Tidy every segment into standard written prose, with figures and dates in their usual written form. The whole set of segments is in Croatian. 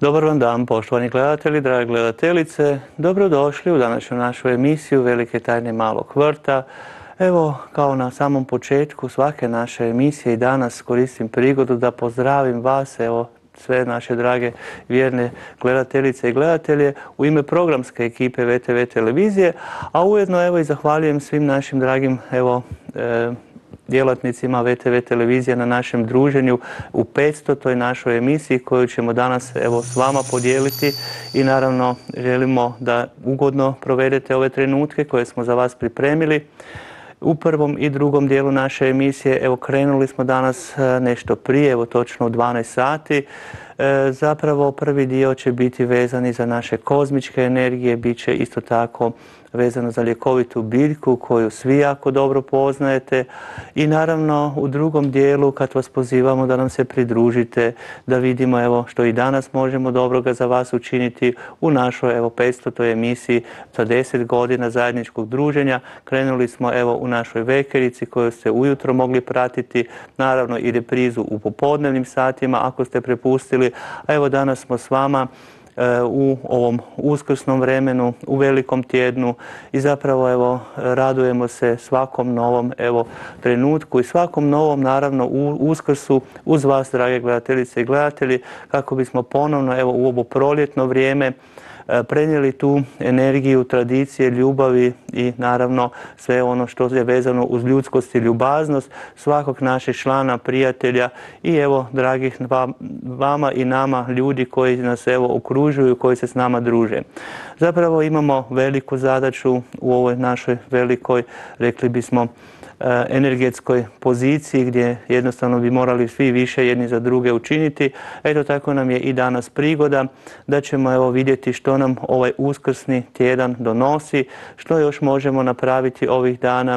Dobar vam dan, poštovani gledatelji, drage gledateljice. Dobrodošli u današnju našu emisiju Velike tajne malog vrta. Evo, kao na samom početku svake naše emisije i danas koristim prigodu da pozdravim vas, evo, sve naše drage vjerne gledateljice i gledatelje u ime programske ekipe VTV televizije, a ujedno evo i zahvaljujem svim našim dragim djelatnicima VTV televizije na našem druženju u 500. našoj emisiji koju ćemo danas evo s vama podijeliti i naravno želimo da ugodno provedete ove trenutke koje smo za vas pripremili. U prvom i drugom dijelu naše emisije evo krenuli smo danas nešto prije, evo točno u 12 sati. Zapravo prvi dio će biti vezani za naše kozmičke energije, bit će isto tako vezano za ljekovitu biljku koju svi jako dobro poznajete i naravno u drugom dijelu kad vas pozivamo da nam se pridružite, da vidimo evo što i danas možemo dobroga za vas učiniti u našoj evo 500. emisiji za 10 godina zajedničkog druženja. Krenuli smo evo u našoj vekerici koju ste ujutro mogli pratiti, naravno i reprizu u popodnevnim satima ako ste prepustili, a evo danas smo s vama u ovom uskrsnom vremenu, u velikom tjednu i zapravo evo radujemo se svakom novom evo trenutku i svakom novom naravno uskrsu uz vas drage gledateljice i gledatelji kako bismo ponovno evo u ovo proljetno vrijeme prenijeli tu energiju, tradicije, ljubavi i naravno sve ono što je vezano uz ljudskost i ljubaznost svakog našeg člana, prijatelja i evo dragih vama i nama ljudi koji nas evo okružuju, koji se s nama druže. Zapravo imamo veliku zadaću u ovoj našoj velikoj, rekli bismo, energetskoj poziciji gdje jednostavno bi morali svi više jedni za druge učiniti. Eto tako nam je i danas prigoda da ćemo evo vidjeti što nam ovaj uskrsni tjedan donosi, što još možemo napraviti ovih dana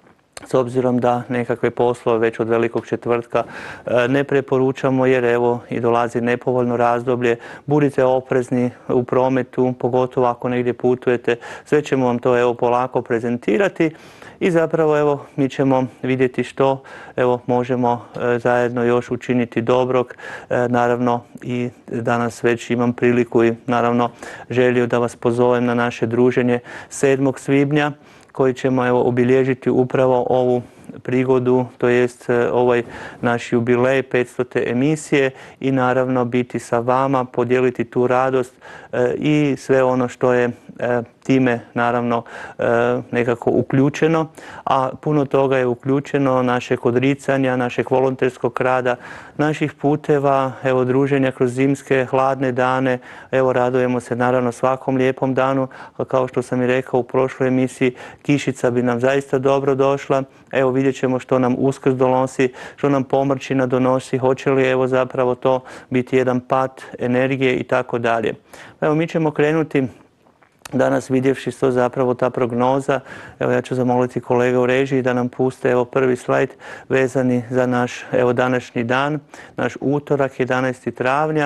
s obzirom da nekakve poslove već od velikog četvrtka ne preporučamo jer evo i dolazi nepovoljno razdoblje. Budite oprezni u prometu, pogotovo ako negdje putujete. Sve ćemo vam to evo polako prezentirati i zapravo evo mi ćemo vidjeti što evo možemo zajedno još učiniti dobrog. Naravno i danas već imam priliku i naravno želju da vas pozovem na naše druženje 7. svibnja koji ćemo evo obilježiti upravo ovu prigodu, to jest ovaj naš jubilej 500. emisije i naravno biti sa vama, podijeliti tu radost i sve ono što je time naravno nekako uključeno, a puno toga je uključeno našeg odricanja, našeg volonterskog rada, naših puteva, evo druženja kroz zimske hladne dane, evo radujemo se naravno svakom lijepom danu, a kao što sam i rekao u prošloj emisiji, kišica bi nam zaista dobro došla, evo vidjet ćemo što nam uskrs donosi, što nam pomrčina donosi, hoće li evo zapravo to biti jedan pad energije i tako dalje. Evo mi ćemo krenuti danas vidjevši što zapravo ta prognoza. Evo ja ću zamoliti kolega u režiji da nam puste evo prvi slajd vezani za naš evo današnji dan, naš utorak 11. travnja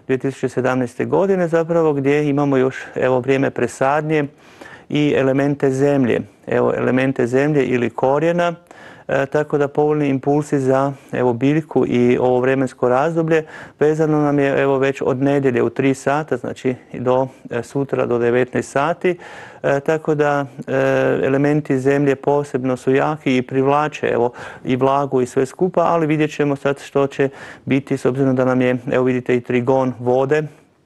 2017. godine zapravo gdje imamo još evo vrijeme presadnje i elemente zemlje. Evo elemente zemlje ili korijena. Tako da povoljni impulsi za evo biljku i ovo vremensko razdoblje vezano nam je evo već od nedjelje u 3 sata, znači do sutra do 19 sati. Tako da elementi zemlje posebno su jaki i privlače evo i vlagu i sve skupa, ali vidjet ćemo sad što će biti s obzirom da nam je, evo vidite, i trigon vode.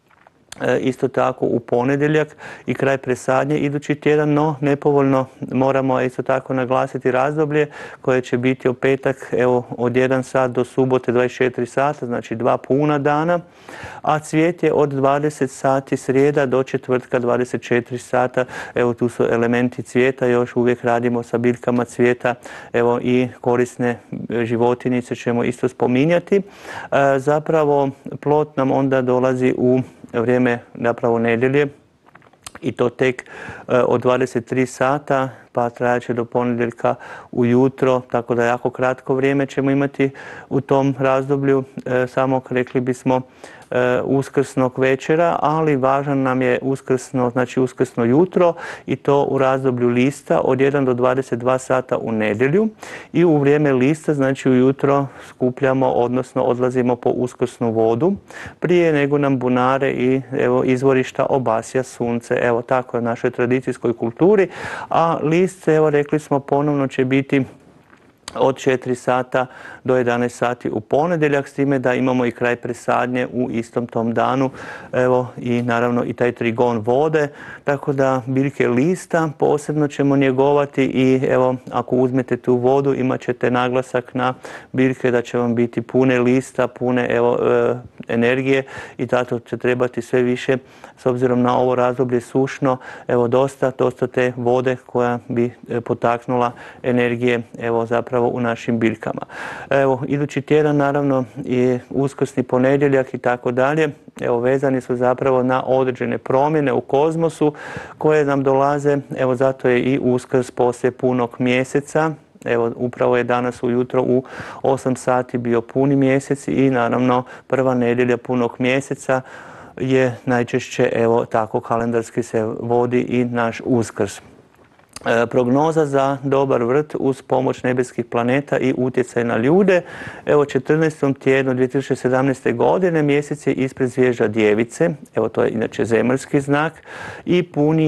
Isto tako u ponedjeljak i kraj presadnje idući tjedan, no nepovoljno moramo isto tako naglasiti razdoblje koje će biti u petak evo od 1 sat do subote 24 sata, znači 2 puna dana, a cvijet je od 20 sati srijeda do četvrtka 24 sata, evo tu su elementi cvijeta, još uvijek radimo sa biljkama cvijeta, evo i korisne životinice ćemo isto spominjati. Zapravo plod nam onda dolazi u vrijeme napravo nedjelje i to tek od 23 sata pa trajaće do ponedjeljka ujutro, tako da jako kratko vrijeme ćemo imati u tom razdoblju, samo rekli bismo uskrsnog večera, ali važan nam je uskrsno jutro i to u razdoblju lista od 1 do 22 sata u nedjelju i u vrijeme lista, znači ujutro skupljamo, odnosno odlazimo po uskrsnu vodu prije nego nam bunare i izvorišta obasja sunce. Evo tako je u našoj tradicijskoj kulturi, a list, evo rekli smo, ponovno će biti od 4 sata do 11 sati u ponedjeljak, s time da imamo i kraj presadnje u istom tom danu, evo i naravno i taj trigon vode, tako da biljke lista posebno ćemo njegovati i evo ako uzmete tu vodu imat ćete naglasak na biljke da će vam biti pune lista, pune energije i zato će trebati sve više s obzirom na ovo razdoblje sušno, evo dosta te vode koja bi potaknula energije evo zapravo u našim biljkama. Evo, idući tjedan naravno i uskrsni ponedjeljak i tako dalje, evo vezani su zapravo na određene promjene u kozmosu koje nam dolaze, evo zato je i uskrs poslije punog mjeseca. Evo, upravo je danas ujutro u 8 sati bio puni mjesec i naravno prva nedjelja punog mjeseca je najčešće, evo tako kalendarski se vodi i naš Uskrs. Prognoza za dobar vrt uz pomoć nebeskih planeta i utjecaj na ljude. Evo 14. tjednu 2017. godine mjesec je ispred zvježda Djevice, evo to je inače zemaljski znak i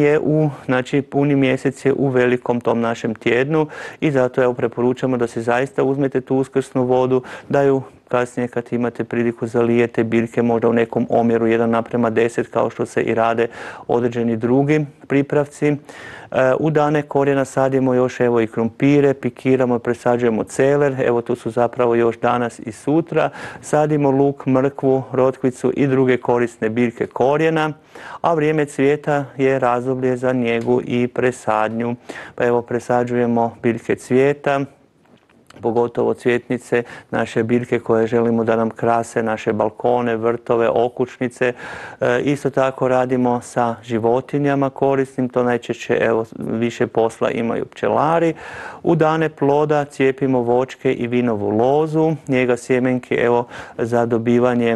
puni mjesec je u velikom tom našem tjednu i zato evo preporučamo da se zaista uzmete tu uskrsnu vodu, da ju kasnije kad imate priliku zalijete biljke možda u nekom omjeru 1:10 kao što se i rade određeni drugi pripravci. U dane korijena sadimo još evo i krumpire, pikiramo i presađujemo celer, evo tu su zapravo još danas i sutra. Sadimo luk, mrkvu, rotkvicu i druge korisne biljke korijena, a vrijeme cvijeta je razdoblje za njegu i presadnju. Pa evo presađujemo biljke cvijeta, pogotovo cvjetnice, naše biljke koje želimo da nam krase naše balkone, vrtove, okućnice. Isto tako radimo sa životinjama korisnim, to najčešće evo više posla imaju pčelari. U dane ploda cijepimo voćke i vinovu lozu, njega sjemenke evo za dobivanje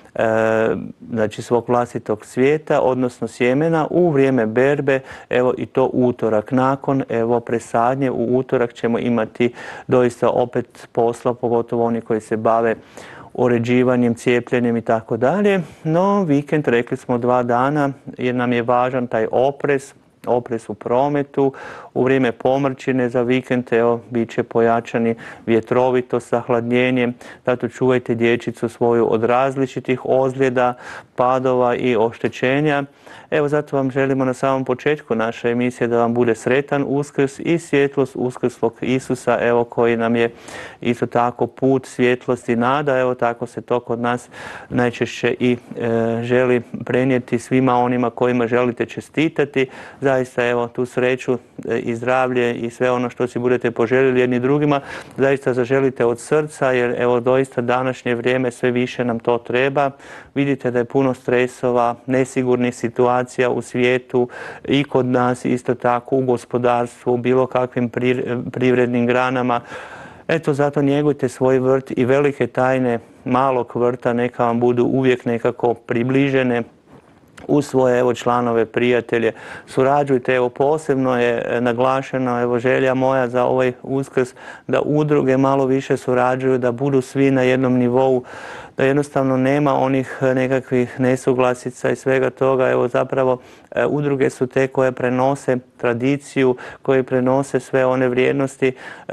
znači svog vlastitog cvijeta, odnosno sjemena u vrijeme berbe, evo i to utorak. Nakon evo presadnje u utorak ćemo imati doista opet posla, pogotovo oni koji se bave uređivanjem, cijepljenjem i tako dalje. No vikend, rekli smo 2 dana, jer nam je važan taj oprez u prometu. U vrijeme pomrčine za vikend evo bit će pojačani vjetrovitost sa hladnjenjem, zato čuvajte dječicu svoju od različitih ozljeda, padova i oštećenja. Evo zato vam želimo na samom početku naše emisije da vam bude sretan Uskrs i svjetlost uskrslog Isusa, evo koji nam je isto tako put, svjetlost i nada, evo tako se to kod nas najčešće i želi prenijeti svima onima kojima želite čestitati. Zaista evo tu sreću i zdravlje i sve ono što si budete poželjeli jedni drugima, zaista zaželite od srca, jer evo doista današnje vrijeme sve više nam to treba. Vidite da je puno stresova, nesigurnih situacija u svijetu i kod nas isto tako u gospodarstvu, u bilo kakvim privrednim granama. Eto, zato njegujte svoj vrt i velike tajne malog vrta neka vam budu uvijek nekako približene uz svoje evo članove, prijatelje. Surađujte, evo posebno je naglašeno evo želja moja za ovaj Uskrs da udruge malo više surađuju, da budu svi na jednom nivou, da jednostavno nema onih nekakvih nesuglasica i svega toga. Evo zapravo udruge su te koje prenose tradiciju, koje prenose sve one vrijednosti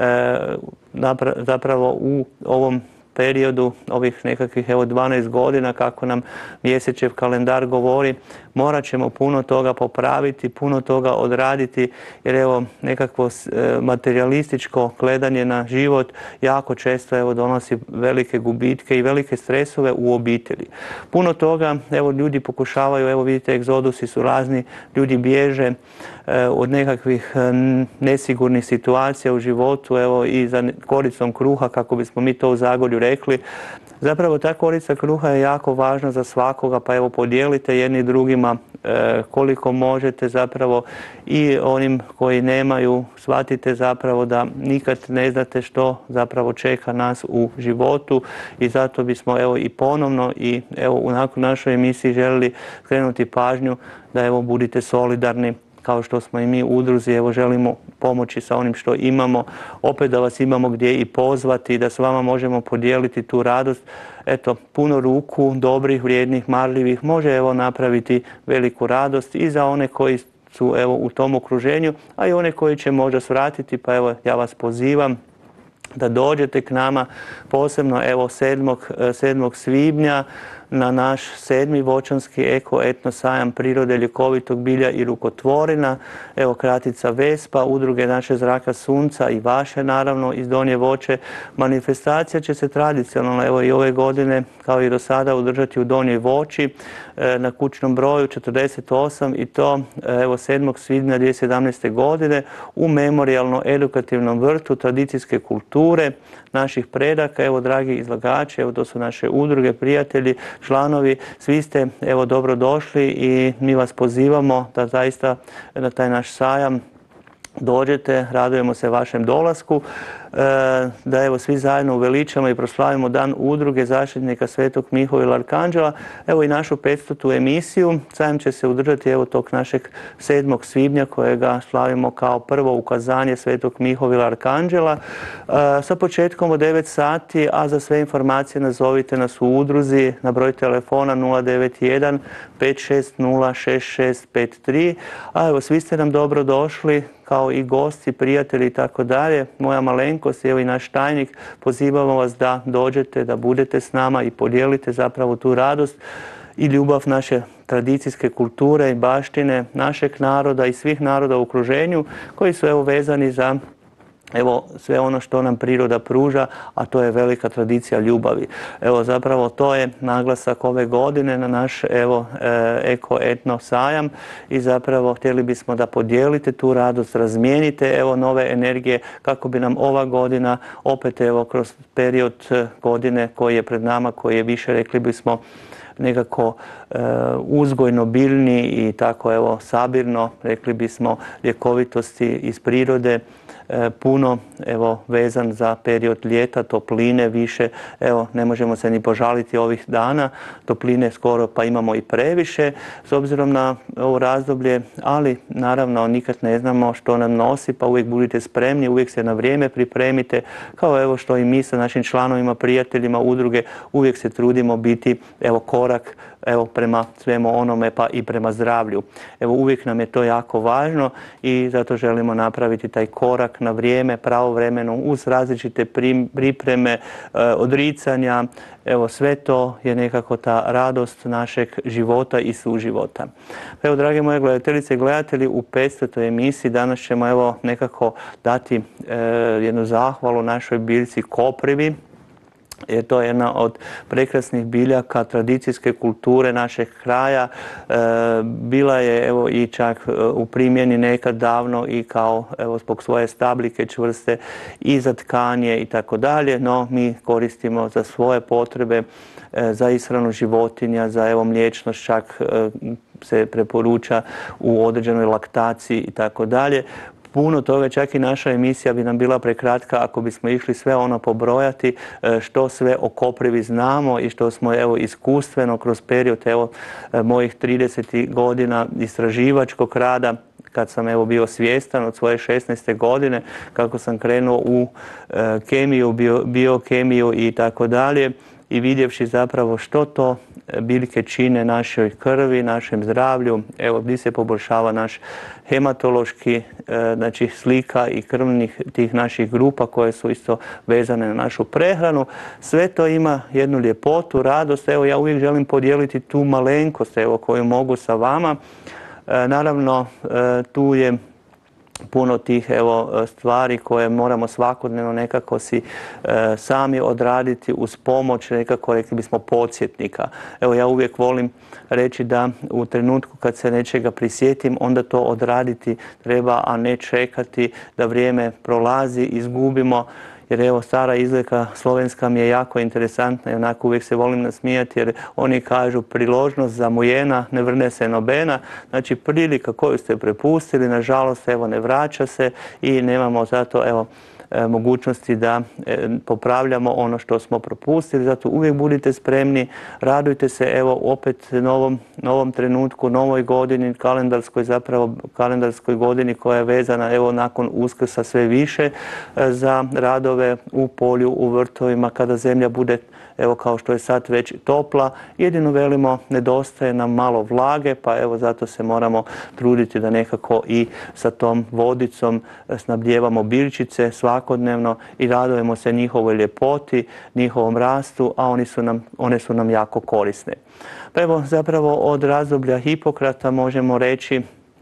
zapravo u ovom periodu ovih nekakvih evo 12 godina kako nam mjesečev kalendar govori, morat ćemo puno toga popraviti, puno toga odraditi, jer evo nekakvo materialističko gledanje na život jako često evo donosi velike gubitke i velike stresove u obitelji. Puno toga evo ljudi pokušavaju, evo vidite egzodusi su razni, ljudi bježe, od nekakvih nesigurnih situacija u životu, evo i za koricom kruha, kako bismo mi to u Zagorju rekli. Zapravo ta korica kruha je jako važna za svakoga, pa evo podijelite jedni drugima koliko možete zapravo i onim koji nemaju, shvatite zapravo da nikad ne znate što zapravo čeka nas u životu i zato bismo evo i ponovno i evo u našoj emisiji želili skrenuti pažnju da evo budite solidarni kao što smo i mi u udruzi, evo želimo pomoći sa onim što imamo, opet da vas imamo gdje i pozvati, da s vama možemo podijeliti tu radost. Eto, puno ruku, dobrih, vrijednih, marljivih, može evo napraviti veliku radost i za one koji su evo u tom okruženju, a i one koji će možda svratiti, pa evo ja vas pozivam da dođete k nama, posebno evo 7. svibnja na naš 7. voćanski eko-etno sajam prirode, ljekovitog bilja i rukotvorina. Evo kratica Vespa, udruge naše Zraka sunca i vaše naravno iz Donje Voće. Manifestacija će se tradicionalno evo i ove godine kao i do sada održati u Donjoj Voći na kućnom broju 48 i to evo 7. svibnja 2017. godine u memorijalno-edukativnom vrtu tradicijske kulture naših predaka. Evo dragi izlagači, evo to su naše udruge, prijatelji, članovi, svi ste evo dobro došli i mi vas pozivamo da zaista na taj naš sajam dođete, radujemo se vašem dolasku, da evo svi zajedno uveličamo i proslavimo Dan udruge zaštitnika Svetog Mihovila Arkanđela, evo i našu 500. emisiju. Sajam će se održati evo tog našeg 7. svibnja kojega slavimo kao prvo ukazanje Svetog Mihovila Arkanđela sa početkom od 9 sati, a za sve informacije nazovite nas u udruzi na broj telefona 091 560 6653, a evo svi ste nam dobro došli kao i gosti, prijatelji i tako dalje. Moja malenkost, evo i naš tajnik, pozivamo vas da dođete, da budete s nama i podijelite zapravo tu radost i ljubav naše tradicijske kulture i baštine našeg naroda i svih naroda u okruženju koji su evo vezani za evo sve ono što nam priroda pruža, a to je velika tradicija ljubavi. Evo zapravo to je naglasak ove godine na naš evo eko-etno sajam i zapravo htjeli bismo da podijelite tu radost, razmijenite evo nove energije kako bi nam ova godina opet evo kroz period godine koji je pred nama, koji je više rekli bismo nekako uzgojno biljni i tako evo sabirno, rekli bismo ljekovitosti iz prirode, puno evo vezan za period ljeta, topline više, evo ne možemo se ni požaliti ovih dana, topline skoro pa imamo i previše s obzirom na ovo razdoblje, ali naravno nikad ne znamo što nam nosi, pa uvijek budite spremni, uvijek se na vrijeme pripremite, kao evo što i mi sa našim članovima, prijateljima, udruge, uvijek se trudimo biti evo korak evo prema svemu onome pa i prema zdravlju. Evo uvijek nam je to jako važno i zato želimo napraviti taj korak na vrijeme, pravovremeno uz različite pripreme, odricanja. Evo sve to je nekako ta radost našeg života i suživota. Evo drage moje gledateljice i gledatelji, u 500. emisiji danas ćemo evo nekako dati jednu zahvalu našoj biljci koprivi. Jer to je jedna od prekrasnih biljaka tradicijske kulture našeg kraja. Bila je evo i čak u primjeni nekad davno i kao evo zbog svoje stabljike čvrste i za tkanje i tako dalje, no mi koristimo za svoje potrebe, za ishranu životinja, za evo mliječnost čak se preporuča u određenoj laktaciji i tako dalje. Puno toga, čak i naša emisija bi nam bila prekratka ako bismo išli sve ono pobrojati što sve o koprivi znamo i što smo evo iskustveno kroz period evo mojih 30 godina istraživačkog rada, kad sam evo bio svjestan od svoje 16. godine, kako sam krenuo u kemiju, biokemiju i tako dalje i vidjevši zapravo što to biljke čine našoj krvi, našem zdravlju, evo gdje se poboljšava naš hematološki, znači slika i krvnih tih naših grupa koje su isto vezane na našu prehranu. Sve to ima jednu ljepotu, radost. Evo ja uvijek želim podijeliti tu malenkost evo koju mogu sa vama. Naravno tu je puno tih stvari koje moramo svakodnevno nekako si sami odraditi uz pomoć nekako, rekli bismo, podsjetnika. Evo, ja uvijek volim reći da u trenutku kad se nečega prisjetim, onda to odraditi treba, a ne čekati da vrijeme prolazi, izgubimo. Jer evo, stara izreka slovenska mi je jako interesantna i onako uvijek se volim nasmijati, jer oni kažu priložnost zamujena ne vrne se nobena. Znači, prilika koju ste prepustili, nažalost, evo, ne vraća se i nemamo zato, evo, mogućnosti da popravljamo ono što smo propustili. Zato uvijek budite spremni, radujte se, evo, opet novom trenutku, novoj godini, kalendarskoj godini koja je vezana, evo, nakon Uskrsa sve više za radove u polju, u vrtovima, kada zemlja bude, evo, kao što je sad već topla. Jedino velimo, nedostaje nam malo vlage, pa evo, zato se moramo truditi da nekako i sa tom vodicom snabdijevamo biljčice svakodnevno i radujemo se njihovoj ljepoti, njihovom rastu, a one su nam jako korisne. Pa evo, zapravo od razdoblja Hipokrata možemo reći,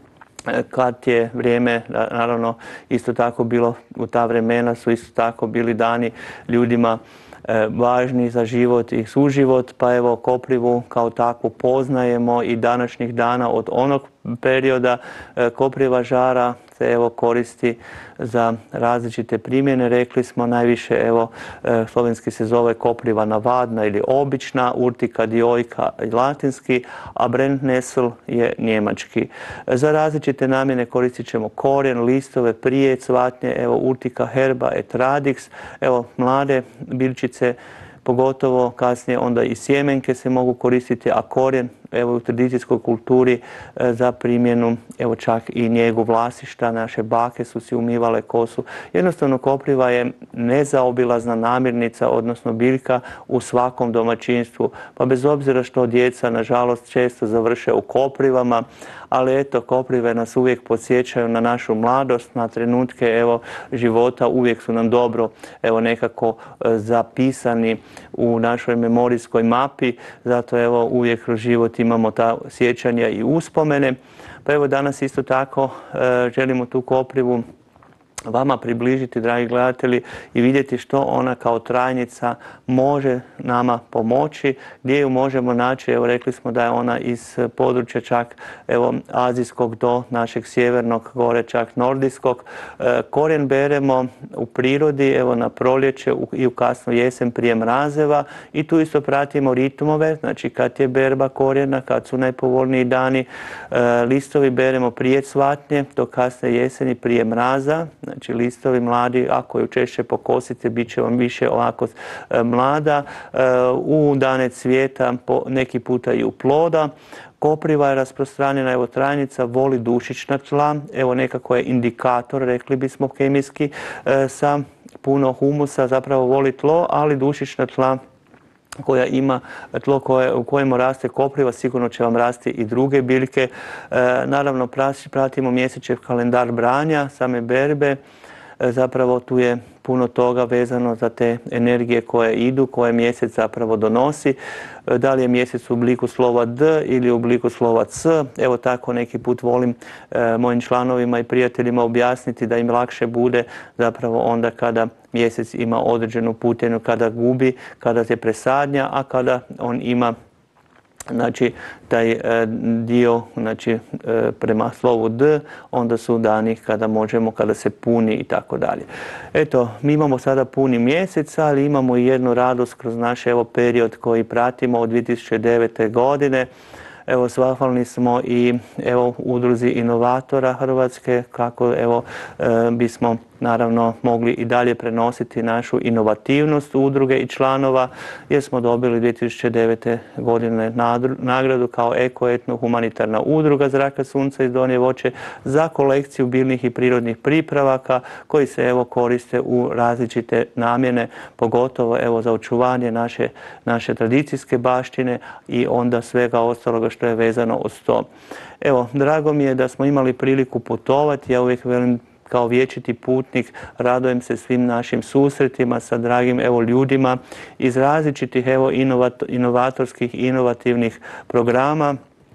kad je vrijeme, naravno, isto tako bilo, u ta vremena su isto tako bili dani ljudima važni za život i suživot, pa evo, koprivu kao takvu poznajemo i današnjih dana od onog perioda. Kopriva žara se, evo, koristi za različite primjene. Rekli smo najviše, evo, slovenski se zove kopriva navadna ili obična, urtika dioika i latinski, a Brennnessel je njemački. Za različite namjene koristit ćemo korijen, listove, prije, cvatnje, evo, urtika herba et radix, evo, mlade biljčice, pogotovo kasnije onda i sjemenke se mogu koristiti, a korijen, evo, u tradicijskoj kulturi za primjenu, evo, čak i njegu vlasišta. Naše bake su si umivale kosu. Jednostavno, kopriva je nezaobilazna namirnica, odnosno biljka u svakom domaćinstvu. Pa bez obzira što djeca, nažalost, često završe u koprivama, ali eto, koprive nas uvijek podsjećaju na našu mladost, na trenutke, evo, života, uvijek su nam dobro, evo, nekako zapisani u našoj memorijskoj mapi. Zato, evo, uvijek kroz život imamo ta sjećanja i uspomene. Pa evo, danas isto tako želimo tu koprivu vama približiti, dragi gledatelji, i vidjeti što ona kao trajnica može nama pomoći, gdje ju možemo naći. Evo, rekli smo da je ona iz područja čak, evo, azijskog do našeg sjevernog, gore čak nordijskog. Korijen beremo u prirodi, evo, na proljeće i u kasnu jesen prije mrazeva, i tu isto pratimo ritmove, znači kad je berba korijena, kad su najpovoljniji dani. Listovi beremo prije cvatnje, do kasne jeseni prije mraza. Znači, listovi mladi, ako ju češće pokosite, bit će vam više ovako mlada. U dane cvijeta, neki puta i u ploda. Kopriva je rasprostranjena, evo, trajnica, voli dušična tla, evo, nekako je indikator, rekli bismo kemijski, sa puno humusa, zapravo voli tlo, ali dušična tla koja ima tlo u kojemu raste kopriva, sigurno će vam rasti i druge biljke. Naravno, pratimo mjesečev kalendar branja, same berbe. Zapravo tu je puno toga vezano za te energije koje idu, koje mjesec zapravo donosi. Da li je mjesec u obliku slova D ili u obliku slova C. Evo, tako neki put volim mojim članovima i prijateljima objasniti da im lakše bude zapravo onda kada mjesec ima određenu putinu, kada gubi, kada je presadnja, a kada on ima, znači, taj dio, znači, prema slovu D, onda su dani kada možemo, kada se puni i tako dalje. Eto, mi imamo sada puni mjesec, ali imamo i jednu radost kroz naš, evo, period koji pratimo od 2009. godine. Evo, zahvalni smo i, evo, udruzi inovatora Hrvatske, kako, evo, bismo naravno mogli i dalje prenositi našu inovativnost udruge i članova, jer smo dobili 2009. godine nagradu kao eko-etno humanitarna udruga Zraka, sunca i Donje Voće za kolekciju biljnih i prirodnih pripravaka koji se, evo, koriste u različite namjene, pogotovo, evo, za očuvanje naše tradicijske baštine i onda svega ostaloga što je vezano uz to. Evo, drago mi je da smo imali priliku putovati. Ja uvijek velim, kao vječiti putnik, radujem se svim našim susretima sa dragim, evo, ljudima iz različitih, evo, inovatorskih, inovativnih programa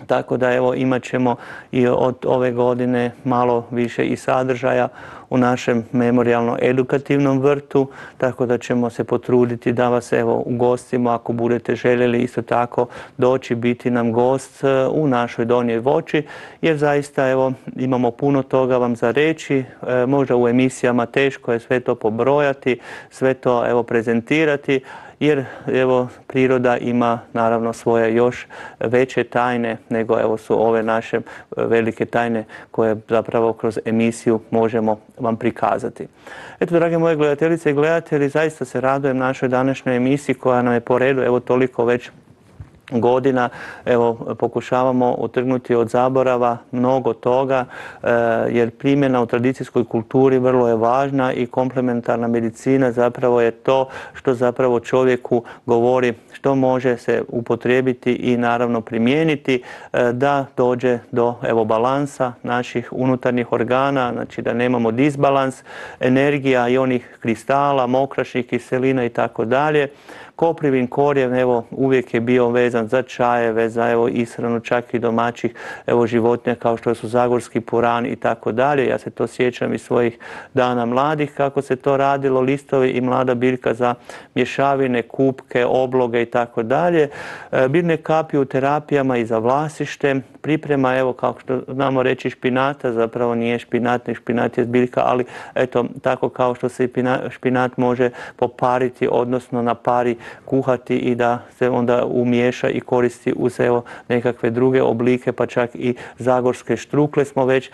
Tako da evo imat ćemo i od ove godine malo više i sadržaja u našem memorijalno-edukativnom vrtu, tako da ćemo se potruditi da vas evo ugostimo ako budete željeli isto tako doći, biti nam gost u našoj Donjoj Voći, jer zaista evo imamo puno toga vam za reći, možda u emisijama teško je sve to pobrojati, sve to evo prezentirati, jer evo priroda ima naravno svoje još veće tajne nego evo su ove naše velike tajne koje zapravo kroz emisiju možemo vam prikazati. Eto, drage moje gledateljice i gledatelji, zaista se radujem našoj današnjoj emisiji koja nam je po redu evo toliko već godina, evo pokušavamo otrgnuti od zaborava mnogo toga, jer primjena u tradicijskoj kulturi vrlo je važna i komplementarna medicina zapravo je to što zapravo čovjeku govori što može se upotrijebiti i naravno primijeniti da dođe do evo balansa naših unutarnjih organa, znači da nemamo disbalans energija i onih kristala, mokrašnih kiselina i tako dalje. Koprivin korijen evo uvijek je bio vezan za čajeve, za evo ishranu čak i domaćih evo životinja kao što su zagorski puran i tako dalje. Ja se to sjećam iz svojih dana mladih kako se to radilo, listovi i mlada biljka za mješavine, kupke, obloge i tako dalje. Biljne kapi u terapijama i za vlasište, priprema evo kao što znamo reći špinata, zapravo nije špinat, ne špinat je biljka, ali eto tako kao što se i špinat može popariti, odnosno na pari kuhati i da se onda umiješa i koristi uz evo nekakve druge oblike, pa čak i zagorske štrukle smo već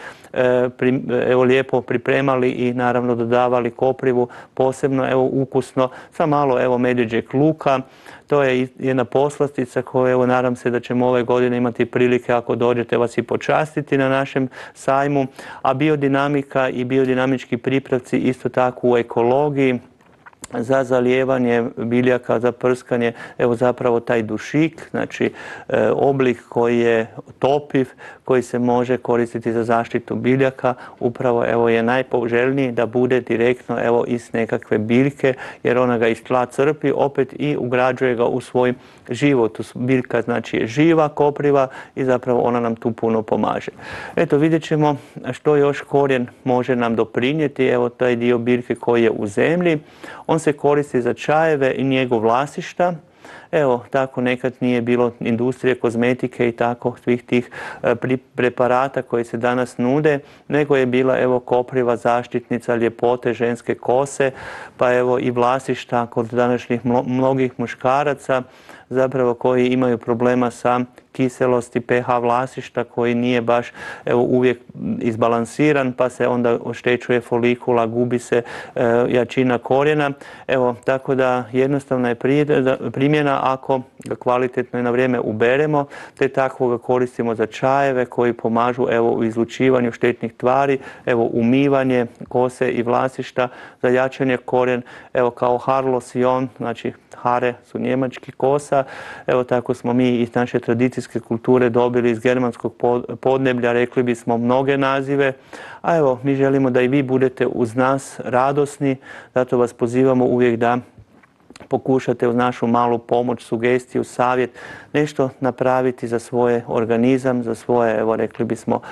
evo lijepo pripremali i naravno dodavali koprivu, posebno evo ukusno sa malo evo medvjeđeg luka. To je jedna poslastica koju evo nadam se da ćemo ove godine imati prilike ako dođete vas i počastiti na našem sajmu, a biodinamika i biodinamički pripravci isto tako u ekologiji za zalijevanje biljaka, za prskanje, evo zapravo taj dušik, znači oblik koji je topiv, koji se može koristiti za zaštitu biljaka, upravo evo je najpoželjniji da bude direktno evo iz nekakve biljke, jer ona ga iz tla crpi opet i ugrađuje ga u svoj život. Biljka znači je živa, kopriva i zapravo ona nam tu puno pomaže. Eto, vidjet ćemo što još korijen može nam doprinijeti, evo taj dio biljke koji je u zemlji. On se koristi za čajeve i njegov vlasišta. Evo, tako nekad nije bilo industrije, kozmetike i tako svih tih preparata koji se danas nude, nego je bila evo kopriva zaštitnica ljepote ženske kose, pa evo i vlasišta kod današnjih mnogih muškaraca, zapravo koji imaju problema sa kiselosti pH vlasišta koji nije baš evo uvijek izbalansiran, pa se onda oštećuje folikula, gubi se jačina korijena. Evo, tako da jednostavna je primjena ako ga kvalitetno i na vrijeme uberemo, te tako ga koristimo za čajeve koji pomažu evo u izlučivanju štetnih tvari, evo umivanje kose i vlasišta, za jačanje korijen, evo kao Harlosion, znači hare su njemački kosa, evo tako smo mi iz naše tradicijske kulture dobili iz germanskog podneblja, rekli bismo mnoge nazive, a evo mi želimo da i vi budete uz nas radosni, zato vas pozivamo uvijek da pokušate uz našu malu pomoć, sugestiju, savjet, nešto napraviti za svoj organizam, za svoje, evo rekli bismo,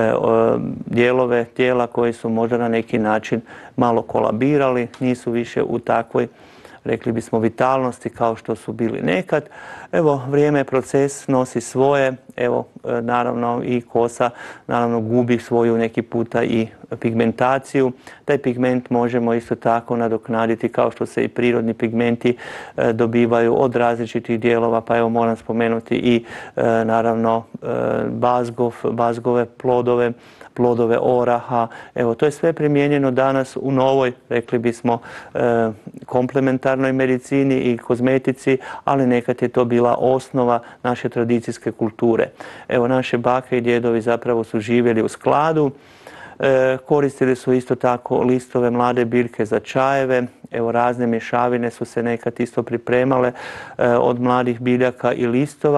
dijelove tijela koji su možda na neki način malo kolabirali, nisu više u takvoj, rekli bismo, vitalnosti kao što su bili nekad. Evo, vrijeme, proces nosi svoje, evo, naravno i kosa, naravno gubi svoju neki puta i pigmentaciju. Taj pigment možemo isto tako nadoknaditi kao što se i prirodni pigmenti dobivaju od različitih dijelova, pa evo moram spomenuti i naravno bazgove plodove oraha. Evo, to je sve primijenjeno danas u novoj, rekli bismo, komplementarnoj medicini i kozmetici, ali nekad je to bila osnova naše tradicijske kulture. Evo, naše bake i djedovi zapravo su živjeli u skladu, koristili su isto tako listove mlade biljke za čajeve, evo razne mješavine su se nekad isto pripremale od mladih biljaka i listova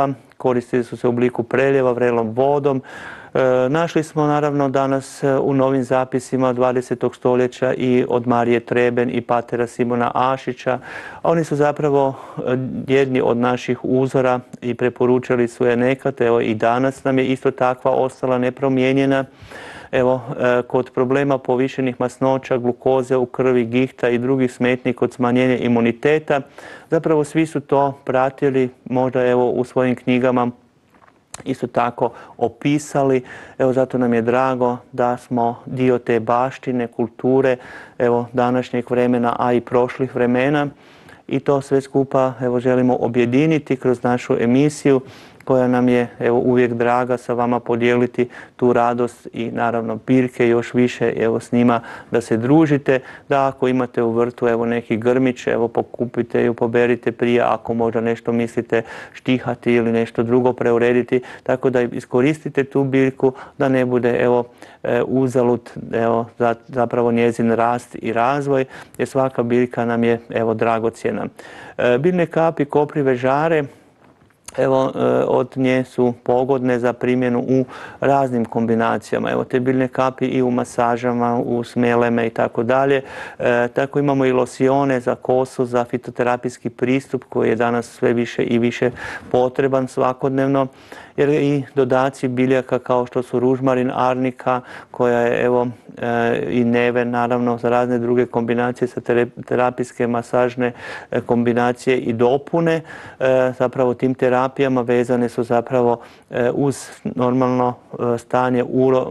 koristili su se u obliku preljeva vrelom vodom. Našli smo naravno danas u novim zapisima 20. stoljeća i od Marije Treben i patera Simona Ašića. Oni su zapravo jedni od naših uzora i preporučali su je nekad. Evo i danas nam je isto takva ostala nepromijenjena. Evo, kod problema povišenih masnoća, glukoze u krvi, gihta i drugih smetnji kod smanjenja imuniteta, zapravo svi su to pratili, možda evo u svojim knjigama isto tako opisali. Evo, zato nam je drago da smo dio te baštine, kulture, evo, današnjeg vremena, a i prošlih vremena. I to sve skupa evo, želimo objediniti kroz našu emisiju koja nam je evo, uvijek draga sa vama podijeliti tu radost i naravno biljke još više evo, s njima da se družite, da ako imate u vrtu evo, neki grmić, evo, pokupite ju, poberite prije ako možda nešto mislite štihati ili nešto drugo preurediti, tako da iskoristite tu biljku da ne bude evo, uzalud evo, zapravo njezin rast i razvoj, jer svaka biljka nam je evo, dragocjena. Biljne kapi, koprive, žare, evo, od nje su pogodne za primjenu u raznim kombinacijama. Evo, te biljne kapi i u masažama, u smeleme i tako dalje. Tako imamo i losione za kosu, za fitoterapijski pristup koji je danas sve više i više potreban svakodnevno. Jer i dodaci biljaka kao što su ružmarin, arnika, koja je evo i neven naravno za razne druge kombinacije sa terapijske masažne kombinacije i dopune. Zapravo tim terapijama vezane su zapravo uz normalno stanje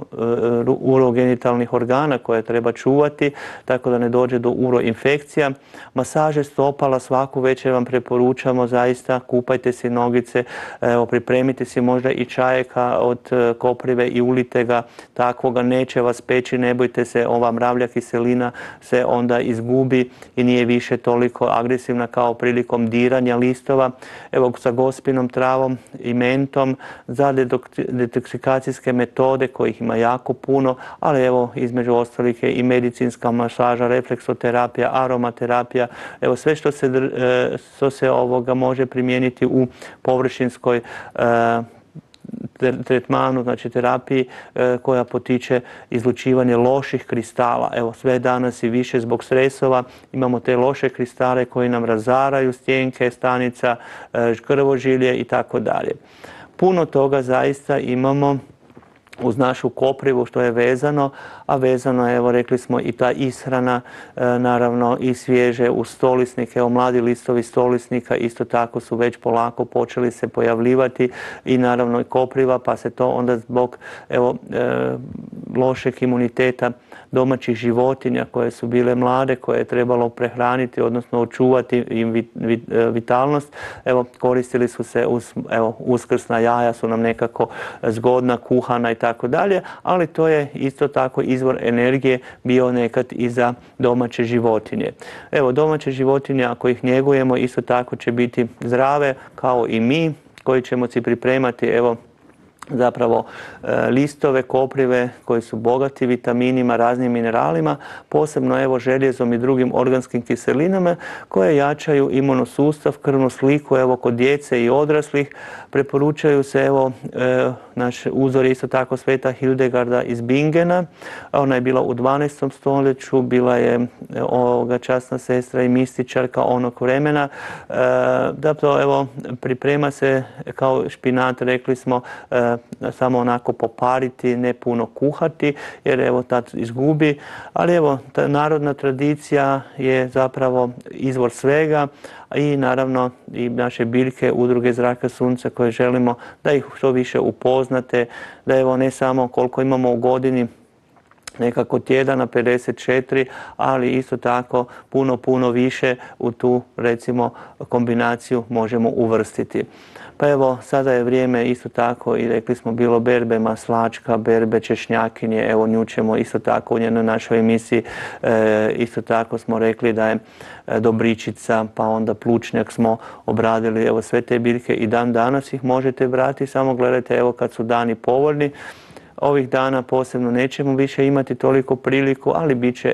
urogenitalnih organa koje treba čuvati, tako da ne dođe do uroinfekcija. Masaže stopala svaku večer vam preporučamo, zaista kupajte si nogice, evo, pripremite si možda i čajeka od koprive i ulite ga takvoga, neće vas peći, ne bojte se, ova mravlja kiselina se onda izgubi i nije više toliko agresivna kao prilikom diranja listova. Evo, sa gospinom travom i mentom za detoksikacijske metode kojih ima jako puno, ali evo između ostalih je i medicinska masaža, refleksoterapija, aromaterapija, evo sve što se ovoga može primijeniti u površinskoj tretmanu, znači terapiji koja potiče izlučivanje loših kristala. Evo, sve danas i više zbog stresova imamo te loše kristale koji nam razaraju stjenke stanica, krvožilje i tako dalje. Puno toga zaista imamo uz našu koprivu što je vezano, a vezano je, evo rekli smo, i ta ishrana, naravno i svježe uz stolisnike, evo mladi listovi stolisnika isto tako su već polako počeli se pojavljivati i naravno i kopriva, pa se to onda zbog evo, lošeg imuniteta domaćih životinja koje su bile mlade, koje je trebalo prehraniti, odnosno očuvati im vitalnost. Evo, koristili su se uz, evo, uskrsna jaja su nam nekako zgodna, kuhana i tako dalje, ali to je isto tako izvor energije bio nekad i za domaće životinje. Evo, domaće životinje, ako ih njegujemo, isto tako će biti zdrave kao i mi, koji ćemo si pripremati, evo, zapravo listove koprive koji su bogati vitaminima, raznim mineralima, posebno evo željezom i drugim organskim kiselinama koje jačaju imunosustav, krvnu sliku, evo kod djece i odraslih. Preporučaju se, evo, naš uzor je isto tako sveta Hildegarda iz Bingena. Ona je bila u 12. stoljeću, bila je časna sestra i mističarka onog vremena. Zapravo, evo, priprema se kao špinat, rekli smo, samo onako popariti, ne puno kuhati, jer evo tad izgubi. Ali evo, ta narodna tradicija je zapravo izvor svega i naravno i naše biljke, udruge Zraka sunca koje želimo da ih što više upoznate, da evo ne samo koliko imamo u godini, nekako tjedana 54, ali isto tako puno više u tu recimo kombinaciju možemo uvrstiti. Pa evo, sada je vrijeme isto tako i rekli smo bilo berbe maslačka, berbe češnjakinje, evo nju ćemo isto tako u njenoj našoj emisiji, isto tako smo rekli da je dobričica, pa onda plučnjak smo obradili, evo sve te biljke i dan danas ih možete brati, samo gledajte evo kad su dani povoljni. Ovih dana posebno nećemo više imati toliko priliku, ali bit će evo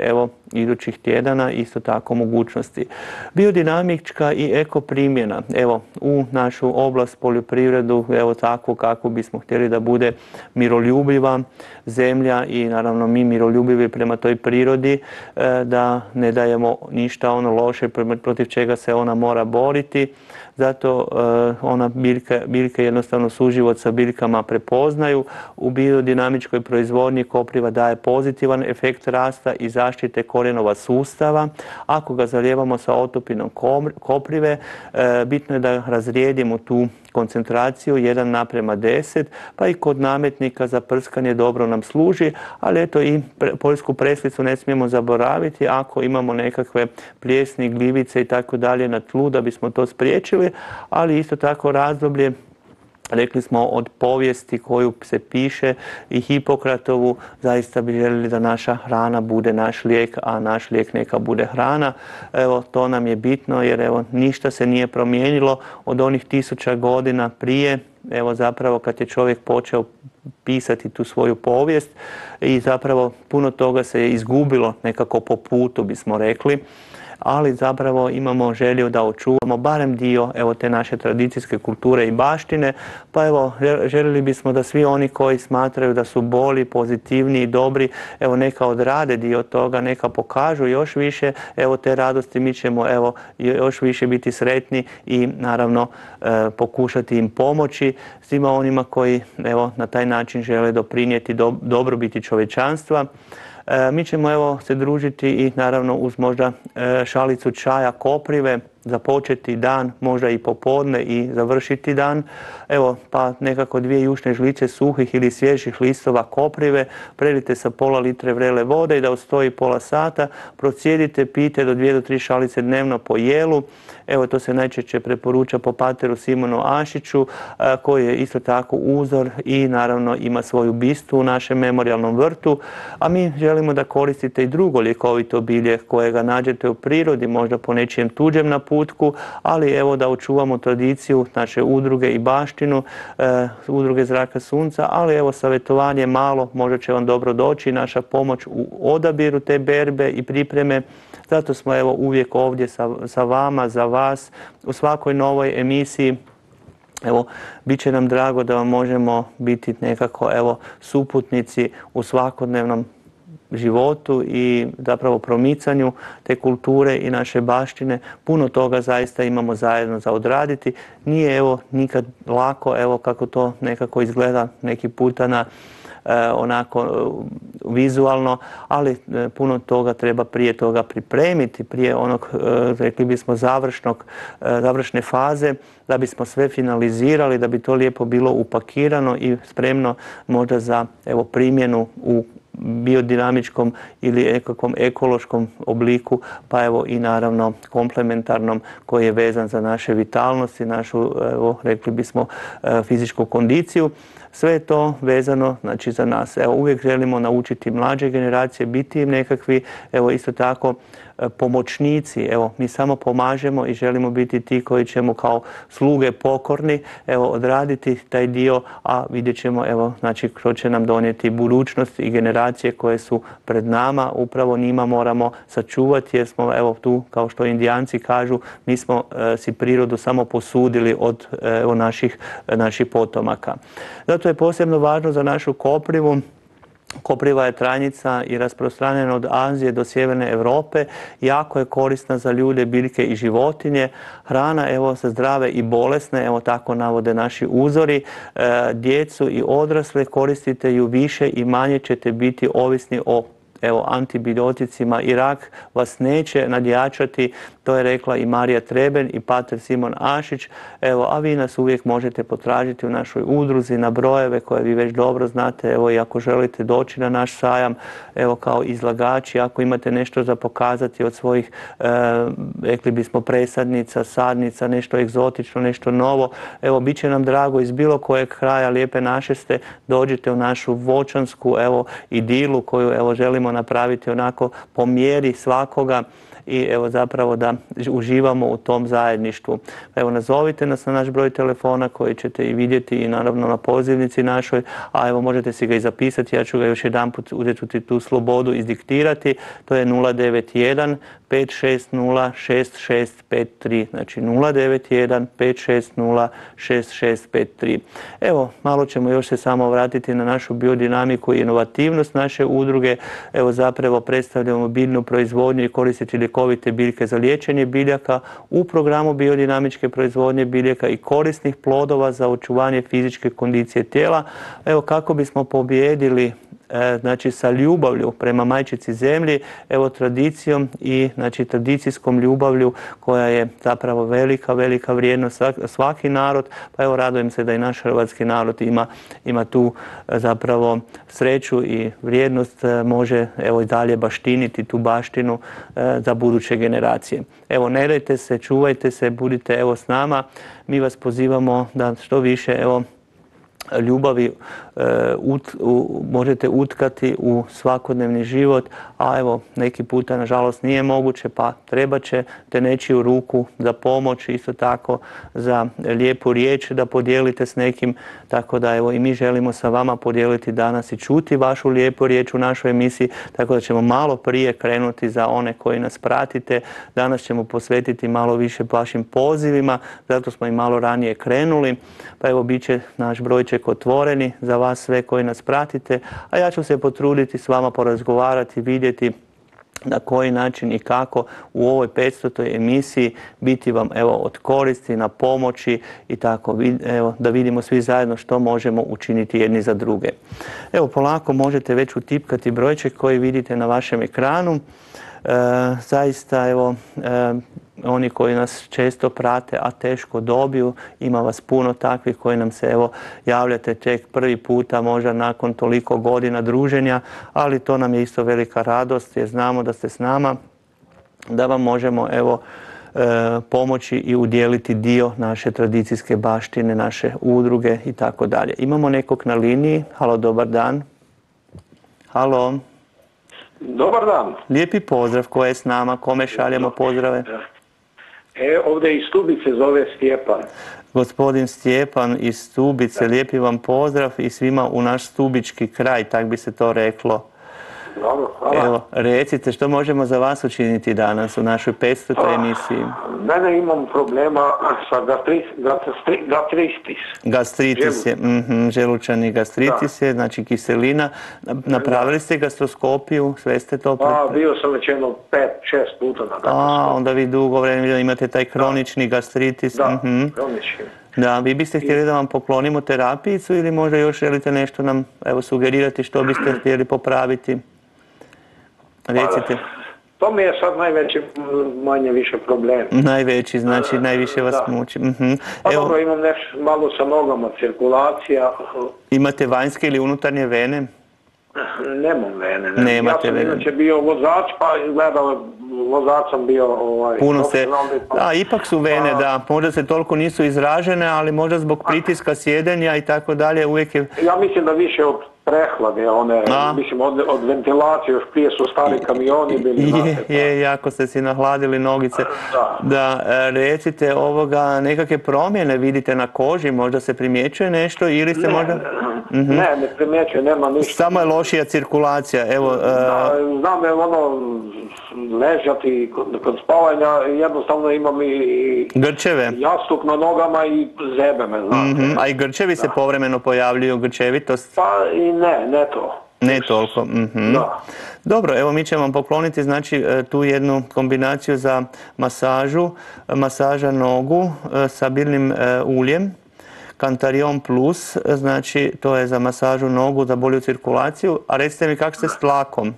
idućih tjedana, isto tako mogućnosti. Biodinamička i eko primjena, evo u našu oblast poljoprivredu, evo takvu kako bismo htjeli da bude miroljubiva zemlja i naravno mi miroljubivi prema toj prirodi, da ne dajemo ništa ono loše protiv čega se ona mora boriti. Zato ona biljke jednostavno suživot sa biljkama prepoznaju. U biodinamičkoj proizvodnji kopriva daje pozitivan efekt rasta i zaštite korijenova sustava. Ako ga zalijevamo sa otopinom koprive, bitno je da razrijedimo tu koncentraciju 1:10, pa i kod nametnika za prskanje dobro nam služi, ali eto i poljsku preslicu ne smijemo zaboraviti ako imamo nekakve plijesni, gljivice i tako dalje na tlu da bismo to spriječili, ali isto tako razdoblje, rekli smo, od povijesti koju se piše i Hipokratovu, zaista bi željeli da naša hrana bude naš lijek, a naš lijek neka bude hrana. Evo, to nam je bitno jer evo, ništa se nije promijenilo od onih 1000 godina prije. Evo zapravo kad je čovjek počeo pisati tu svoju povijest i zapravo puno toga se je izgubilo nekako po putu, bismo rekli. Ali zapravo imamo želju da očuvamo barem dio evo te naše tradicijske kulture i baštine, pa evo željeli bismo da svi oni koji smatraju da su bolji, pozitivni i dobri, evo neka odrade dio toga, neka pokažu još više evo te radosti, mi ćemo evo još više biti sretni i naravno pokušati im pomoći svima onima koji evo na taj način žele doprinijeti dobrobiti čovječanstva. Mi ćemo evo se družiti i naravno uz možda šalicu čaja koprive, započeti dan, možda i popodne i završiti dan. Evo, pa nekako 2 jušne žlice suhih ili svježih listova koprive, prelite sa pola litre vrele vode i da odstoji pola sata, procijedite, pijte do 2 do 3 šalice dnevno po jelu. Evo, to se najčešće preporuča po pateru Simonu Ašiću, koji je isto tako uzor i naravno ima svoju bistu u našem memorijalnom vrtu. A mi želimo da koristite i drugo ljekovito bilje kojega nađete u prirodi, možda po nečijem tuđem naputku, ali evo da očuvamo tradiciju naše udruge i baštinu, udruge Zraka sunca, ali evo savjetovanje malo, možda će vam dobro doći, naša pomoć u odabiru te berbe i pripreme. Zato smo evo uvijek ovdje sa vama, za vas, u svakoj novoj emisiji. Evo, bit će nam drago da vam možemo biti nekako evo suputnici u svakodnevnom životu i zapravo promicanju te kulture i naše baštine. Puno toga zaista imamo zajedno za odraditi. Nije evo nikad lako, evo kako to nekako izgleda neki puta na onako vizualno, ali puno toga treba prije toga pripremiti, prije onog, rekli bismo, završne faze, da bismo sve finalizirali, da bi to lijepo bilo upakirano i spremno možda za evo primjenu u biodinamičkom ili nekakvom ekološkom obliku, pa evo i naravno komplementarnom koji je vezan za naše vitalnosti, našu, evo, rekli bismo, fizičku kondiciju. Sve je to vezano, znači, za nas. Evo, uvijek želimo naučiti mlađe generacije, biti im nekakvi, evo, isto tako, pomoćnici. Evo, mi samo pomažemo i želimo biti ti koji ćemo kao sluge pokorni, evo, odraditi taj dio, a vidjet ćemo, evo, znači, što će nam donijeti budućnost i generacije koje su pred nama. Upravo njima moramo sačuvati jer smo, evo, tu, kao što Indijanci kažu, mi smo si prirodu samo posudili od evo, naših potomaka. Zato je posebno važno za našu koprivu. Kopriva je trajnica i rasprostranjena od Azije do sjeverne Europe. Jako je korisna za ljude, biljke i životinje. Hrana, evo, za zdrave i bolesne, evo tako navode naši uzori. Djecu i odrasle koristite ju više i manje ćete biti ovisni o antibioticima i rak vas neće nadjačati, to je rekla i Marija Treben i pater Simon Ašić. Evo, a vi nas uvijek možete potražiti u našoj udruzi na brojeve koje vi već dobro znate. Evo, i ako želite doći na naš sajam, evo, kao izlagači, ako imate nešto za pokazati od svojih, rekli bismo, presadnica, sadnica, nešto egzotično, nešto novo, evo, bit će nam drago iz bilo kojeg kraja Lijepe naše ste, dođite u našu voćansku, evo, idilu koju, evo, želimo napraviti onako po mjeri svakoga i evo zapravo da uživamo u tom zajedništvu. Evo nazovite nas na naš broj telefona koji ćete i vidjeti i naravno na pozivnici našoj, a evo možete si ga i zapisati, ja ću ga još jedanput uzeti tu slobodu izdiktirati, to je 091 560 6653, znači 091 560 6653. Evo, malo ćemo još se samo vratiti na našu biodinamiku i inovativnost naše udruge. Evo zapravo predstavljamo biljnu proizvodnju i koristeći ljekovite biljke za liječenje biljaka u programu biodinamičke proizvodnje biljaka i korisnih plodova za očuvanje fizičke kondicije tijela. Evo kako bismo pobijedili znači sa ljubavlju prema majčici zemlji, evo tradicijom i znači tradicijskom ljubavlju koja je zapravo velika vrijednost svaki narod, pa evo radujem se da i naš hrvatski narod ima tu zapravo sreću i vrijednost, može evo i dalje baštiniti tu baštinu za buduće generacije. Evo ne dajte se, čuvajte se, budite evo s nama, mi vas pozivamo da što više evo ljubavi možete utkati u svakodnevni život, a evo neki puta nažalost nije moguće, pa treba ćete nečiju ruku za pomoć, isto tako za lijepu riječ da podijelite s nekim, tako da evo i mi želimo sa vama podijeliti danas i čuti vašu lijepu riječ u našoj emisiji, tako da ćemo malo prije krenuti za one koji nas pratite. Danas ćemo posvetiti malo više vašim pozivima, zato smo i malo ranije krenuli, pa evo bit će naš brojček otvoreni za vas sve koji nas pratite, a ja ću se potruditi s vama porazgovarati, vidjeti na koji način i kako u ovoj 500. emisiji biti vam evo od koristi, na pomoći i tako evo da vidimo svi zajedno što možemo učiniti jedni za druge. Evo polako možete već utipkati brojček koji vidite na vašem ekranu. Zaista evo oni koji nas često prate, a teško dobiju, ima vas puno takvih koji nam se evo javljate tek prvi puta, možda nakon toliko godina druženja, ali to nam je isto velika radost jer znamo da ste s nama, da vam možemo evo pomoći i udjeliti dio naše tradicijske baštine, naše udruge i tako dalje. Imamo nekog na liniji. Halo, dobar dan. Halo. Dobar dan. Lijepi pozdrav, ko je s nama, kome šaljemo pozdrave? Ovdje iz Stubice zove Stjepan. Gospodin Stjepan iz Stubice, lijepi vam pozdrav i svima u naš stubički kraj, tak bi se to reklo. Dobro, hvala. Evo, recite što možemo za vas učiniti danas u našoj 500. emisiji? Mene imam problema sa gastritis. Gastritis je, želučani gastritis je, znači kiselina. Napravili ste gastroskopiju, sve ste to... Bio sam već jedno 5-6 puta na gastroskopiju. Onda vi dugo vremena imate taj kronični gastritis. Da, kronični. Da, vi biste htjeli da vam poklonimo terapijicu ili možda još želite nešto nam evo sugerirati što biste htjeli popraviti? Recite. To mi je sad najveći, manje više problem. Najveći, znači najviše vas muči. Dobro, imam nešto malo sa nogama, cirkulacija. Imate vanjske ili unutarnje vene? Nemam vene. Nemate vene. Ja sam inače bio vozač, pa gledao, vozač sam bio puno se, da, ipak su vene, da, možda se toliko nisu izražene, ali možda zbog pritiska sjedenja i tako dalje, uvijek je... Ja mislim da više od prehlade, mislim od ventilacije, još prije su stari kamioni bili. Jako ste si nahladili nogice. Da, recite nekakve promjene vidite na koži, možda se primjećuje nešto ili ste možda... Ne primjećuje, nema ništa. Samo je lošija cirkulacija, evo... Znam da je ležati kod spavanja, jednostavno imam i... Grčeve? Jastuk na nogama i zebe me, znate. A i grčevi se povremeno pojavljuju, grčevitost? Pa i ne to. Ne toliko. Da. Dobro, evo mi ćemo vam pokloniti znači tu jednu kombinaciju za masaža nogu sa biljnim uljem. Cantarion Plus, znači to je za masažu nogu, za bolju cirkulaciju. A recite mi kako ste s tlakom?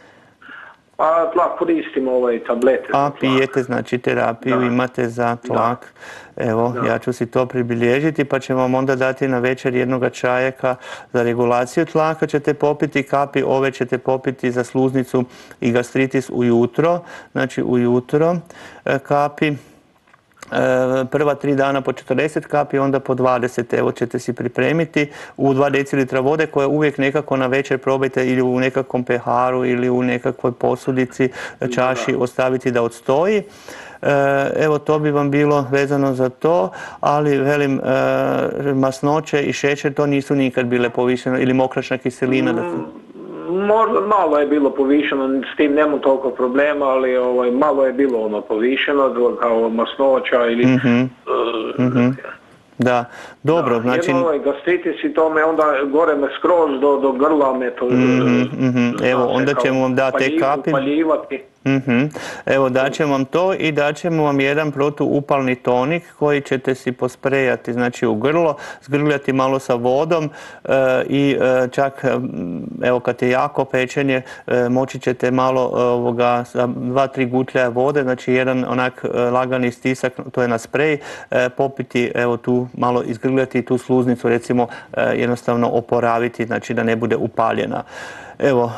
Pa tlak koristim tablete. A pijete znači terapiju imate za tlak. Evo, ja ću si to pribilježiti pa ćemo vam onda dati na večer jednoga čajeka za regulaciju tlaka ćete popiti, kapi ove ćete popiti za sluznicu i gastritis ujutro. Znači ujutro kapi. prva 3 dana po 40 kapi, onda po 20, evo ćete si pripremiti u 2 decilitra vode koje uvijek nekako na večer probajte ili u nekakvom peharu ili u nekakvoj posudici, čaši ostaviti da odstoji. Evo to bi vam bilo vezano za to, ali velim masnoće i šećer to nisu nikad bile povišeno ili mokračna kiselina. Malo je bilo povišeno, s tim nema toliko problema, ali malo je bilo ono povišeno kao masnoća ili... Da, dobro, znači... Jedno gastritis i tome, onda gore me skroz do grla me to... Evo, onda ćemo vam dati te kapi. Upaljivati. Evo, daćemo vam to i daćemo vam jedan protuupalni tonik koji ćete si posprejati, znači u grlo, zgrljati malo sa vodom i čak, evo, kad je jako pečenje, moći ćete malo sa 2-3 gutljaja vode, znači jedan onak lagani stisak, to je na sprej, popiti, evo tu malo izgrljati tu sluznicu, recimo jednostavno oporaviti, znači da ne bude upaljena. Evo,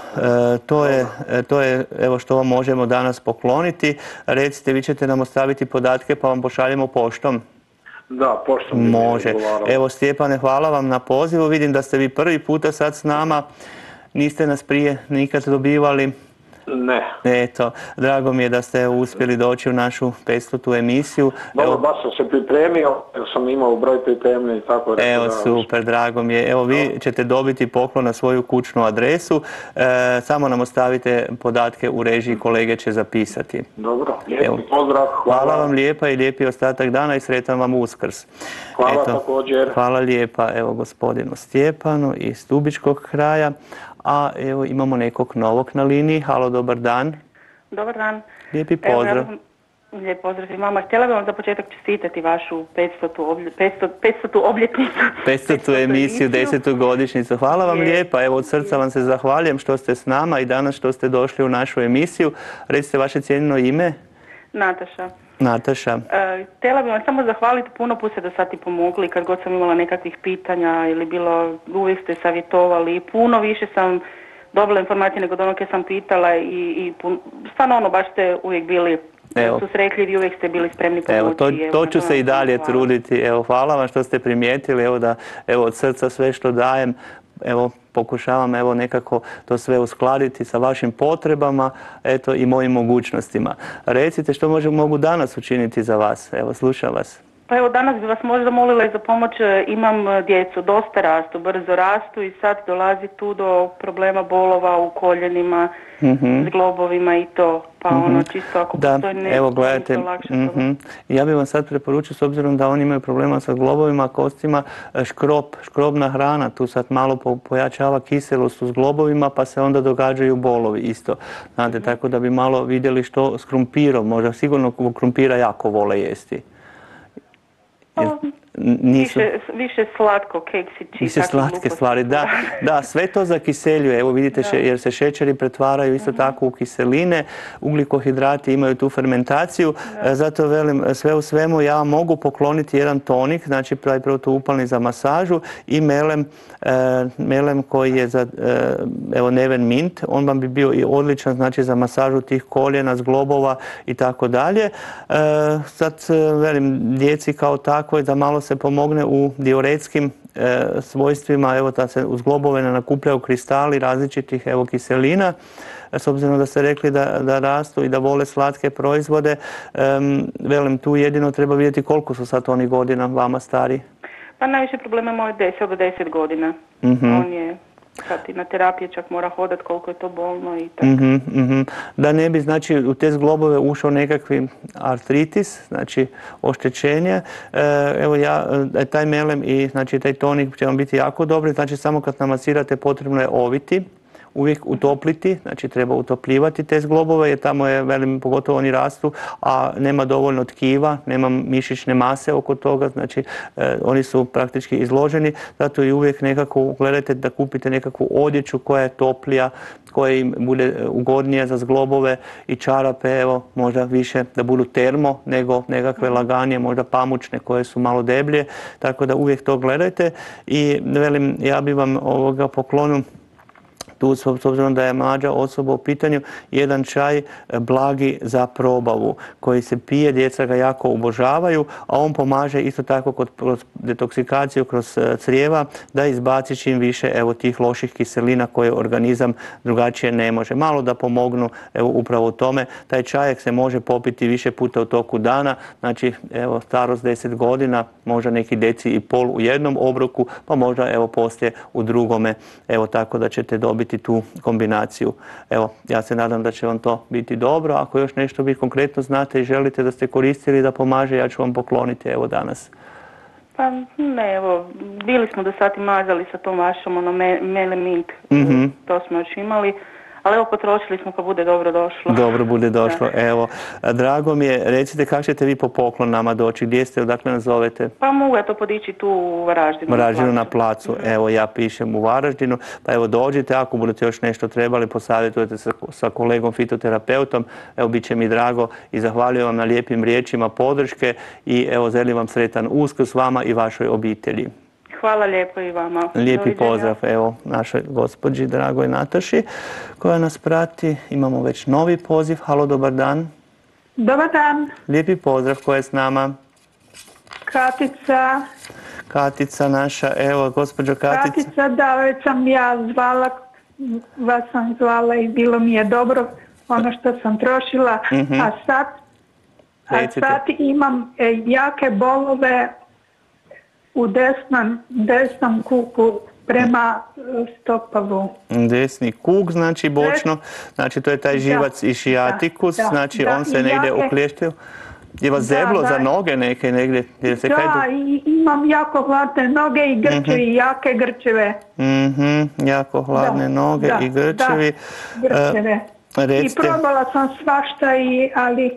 to je evo što vam možemo danas pokloniti. Recite, vi ćete nam ostaviti podatke pa vam pošaljemo poštom. Da, poštom. Može. Evo, Stjepane, hvala vam na pozivu. Vidim da ste vi prvi puta sad s nama. Niste nas prije nikad dobivali. Ne. Eto, drago mi je da ste uspjeli doći u našu 500. emisiju. Dobro, baš sam se pripremio, jer sam imao broj pripremljen i tako. Evo, super, drago mi je. Evo, vi ćete dobiti poklon na svoju kućnu adresu. Samo nam ostavite podatke u režiji, kolege će zapisati. Dobro, lijepi pozdrav. Hvala vam lijepa i lijepi ostatak dana i sretan vam Uskrs. Hvala također. Hvala lijepa, evo, gospodinu Stjepanu iz Stubičkog kraja. A evo imamo nekog novog na liniji. Halo, dobar dan. Dobar dan. Lijepi pozdrav. Lijep pozdrav i vama. Htjela bih vam za početak čestitati vašu 500. obljetnicu. 500. emisiju, 10. godišnjicu. Hvala vam lijepa. Evo, od srca vam se zahvaljujem što ste s nama i danas što ste došli u našu emisiju. Recite vaše cijenjeno ime. Nataša. Nataša. Htjela bih vam samo zahvaliti, puno put ste do sad i pomogli, kad god sam imala nekakvih pitanja ili bilo, uvijek ste savjetovali, puno više sam dobila informacije nego od onog kad sam pitala i stvarno ono, baš ste uvijek bili susretljivi i uvijek ste bili spremni pomoći. Evo, to ću se i dalje truditi. Evo, hvala vam što ste primijetili, evo da, evo, od srca sve što dajem, evo, pokušavam evo nekako to sve uskladiti sa vašim potrebama, eto i mojim mogućnostima. Recite što mogu danas učiniti za vas, evo slušam vas. Pa evo danas bi vas možda molila i za pomoć, imam djecu, dosta rastu, brzo rastu i sad dolazi tu do problema bolova u koljenima, s globovima i to, pa ono čisto ako postoji nešto, evo gledajte, ja bih vam sad preporučio, s obzirom da oni imaju problema sa globovima, kostima, škrobna hrana, tu sad malo pojačava kiselost u globovima pa se onda događaju bolovi isto. Znate, tako da bi malo vidjeli što s krumpirom, možda sigurno krumpira jako vole jesti. Više slatko, keksići. Više slatke stvari, da, sve to zakiseljuje, evo vidite, jer se šećeri pretvaraju isto tako u kiseline, ugljikohidrati imaju tu fermentaciju, zato velim, sve u svemu ja vam mogu pokloniti jedan tonik, znači protuupalni za masažu i melem koji je za, evo, Neven Mint, on vam bi bio i odličan, znači za masažu tih koljena, zglobova i tako dalje. Sad, velim, djeci kao takvoj da malo se pomogne u diuretskim svojstvima, evo da se uz globove ne nakupljaju kristali različitih evo kiselina, s obzirom da ste rekli da rastu i da vole slatke proizvode, velim tu jedino treba vidjeti koliko su sad oni godina vama stari. Pa najviše problema je moj 10 do 10 godina. On je kad i na terapije čak mora hodati koliko je to bolno i tako. Da ne bi, znači, u te zglobove ušao nekakvi artritis, znači oštećenje. Evo taj melem i znači taj tonik će vam biti jako dobri, znači samo kad namasirate potrebno je oviti, uvijek utopliti, znači treba utopljivati te zglobove jer tamo je, velim, pogotovo oni rastu, a nema dovoljno tkiva, nema mišićne mase oko toga, znači oni su praktički izloženi, zato i uvijek nekako gledajte da kupite nekakvu odjeću koja je toplija, koja im bude ugodnija za zglobove i čarape, evo, možda više da budu termo nego nekakve laganije, možda pamučne koje su malo deblje, tako da uvijek to gledajte i, velim, ja bi vam poklonio tu s obzirom da je mlađa osoba u pitanju, jedan čaj blagi za probavu koji se pije, djeca ga jako obožavaju, a on pomaže isto tako kroz detoksikaciju, kroz crijeva da izbaci čim više tih loših kiselina koje organizam drugačije ne može. Malo da pomognu upravo u tome. Taj čajek se može popiti više puta u toku dana, znači starost 10 godina, možda neki deci i pol u jednom obroku, pa možda poslije u drugome, tako da ćete dobiti tu kombinaciju. Ja se nadam da će vam to biti dobro. Ako još nešto vi konkretno znate i želite da ste koristili da pomaže, ja ću vam pokloniti danas. Pa ne, bili smo do sad i mazali sa tom vašom melemint, to smo još imali. Ali potrošili smo pa bude dobro došlo. Dobro bude došlo, Drago mi je, recite kako ćete vi po poklon nama doći, gdje ste, odakle nas zovete? Pa mogu ja to podići tu u Varaždinu. Varaždinu na placu, ja pišem u Varaždinu, pa dođite, ako budete još nešto trebali, posavjetujete sa kolegom fitoterapeutom, bit će mi drago i zahvaljujem vam na lijepim riječima podrške i želim vam sretan Uskrs vama i vašoj obitelji. Hvala lijepo i vama. Lijepi pozdrav našoj gospođi, dragoj Nataši koja nas prati. Imamo već novi poziv. Halo, dobar dan. Dobar dan. Lijepi pozdrav, ko je s nama? Katica. Katica naša, gospođo Katica. Katica, da, već sam ja zvala, vas sam zvala i bilo mi je dobro ono što sam trošila, a sad imam jake bolove u desnom kuku prema stopalu. Desni kuk, znači bočno, znači to je taj živac i šijatikus, znači on se negdje uklještio. Je vas zeblo za noge neke negdje? Imam jako hladne noge i grčevi, jake grčeve. Jako hladne noge i grčevi. Grčeve. I probala sam svašta, ali...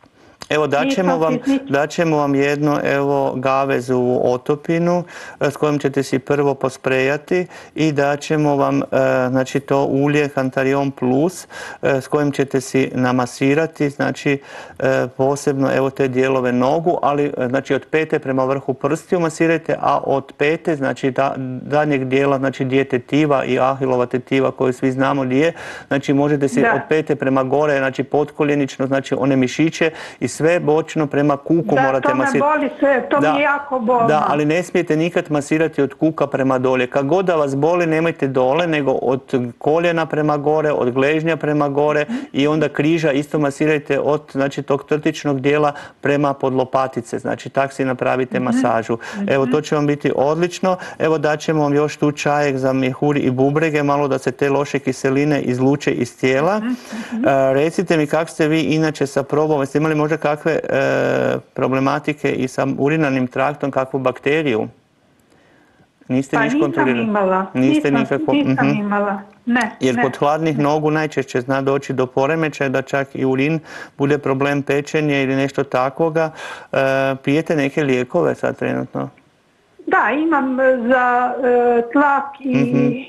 daćemo vam jednu gavezu otopinu s kojom ćete si prvo posprejati i daćemo vam znači to ulje Cantarion Plus s kojim ćete si namasirati, znači posebno te dijelove nogu, ali znači od pete prema vrhu prstiju masirajte, a od pete, znači danjeg dijela, znači gdje je tetiva i ahilova tetiva koju svi znamo gdje je, znači možete si od pete prema gore, znači potkoljenično, znači one mišiće i sve bočno prema kuku morate masirati. Da, to me boli sve, to mi je jako bolno. Da, ali ne smijete nikad masirati od kuka prema dolje. Kad god da vas boli, nemojte dole, nego od koljena prema gore, od gležnja prema gore i onda križa isto masirajte od, znači, tog trtičnog dijela prema podlopatice. Znači, tak si napravite masažu. To će vam biti odlično. Daćemo vam još tu čajek za mjehur i bubrege, malo da se te loše kiseline izluče iz tijela. Recite mi kako ste vi inače sa probom, jeste imali možda kakve problematike i sa urinarnim traktom, kakvu bakteriju? Niste niš kontrolirali? Nisam imala. Ne. Jer kod hladnih nogu najčešće zna doći do poremećaja da čak i urin bude problem pečenja ili nešto takvoga. Pijete neke lijekove sad trenutno? Da, imam za tlak i...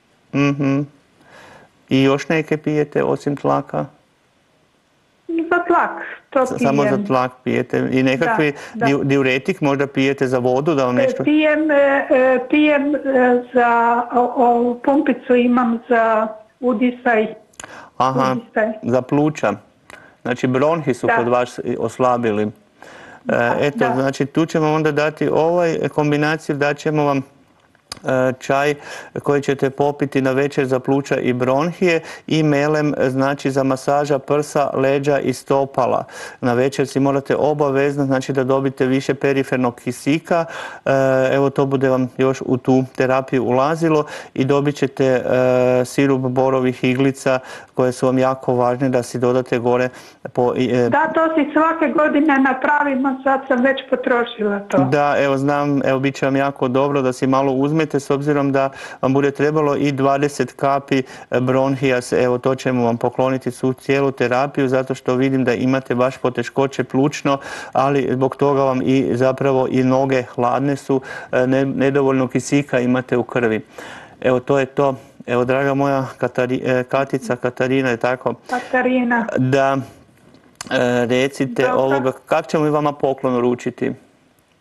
I još neke pijete osim tlaka? Za tlak, to pijem. Samo za tlak pijete. I nekakvi diuretik možda pijete za vodu da vam nešto... Pijem za pumpicu, imam za udisaj. Aha, za pluća. Znači bronhi su kod vas oslabili. Znači tu ćemo onda dati kombinaciju, daćemo vam čaj koji ćete popiti na večer za pluća i bronhije i melem, znači za masaža prsa, leđa i stopala. Na večer si morate obavezno, znači da dobite više perifernog kisika. To bude vam još u tu terapiju ulazilo i dobit ćete sirup borovih iglica koje su vam jako važne da si dodate gore. Da, to si svake godine napravimo, sad sam već potrošila to. Da, znam, bit će vam jako dobro da si malo uzmete s obzirom da vam bude trebalo i 20 kapi bronhijas, to ćemo vam pokloniti svu cijelu terapiju zato što vidim da imate baš poteškoće plućno, ali zbog toga vam i zapravo i noge hladne su, nedovoljno kisika imate u krvi. To je to. Draga moja Katarina, je tako? Katarina. Da, recite kako ćemo i vama poklon uručiti?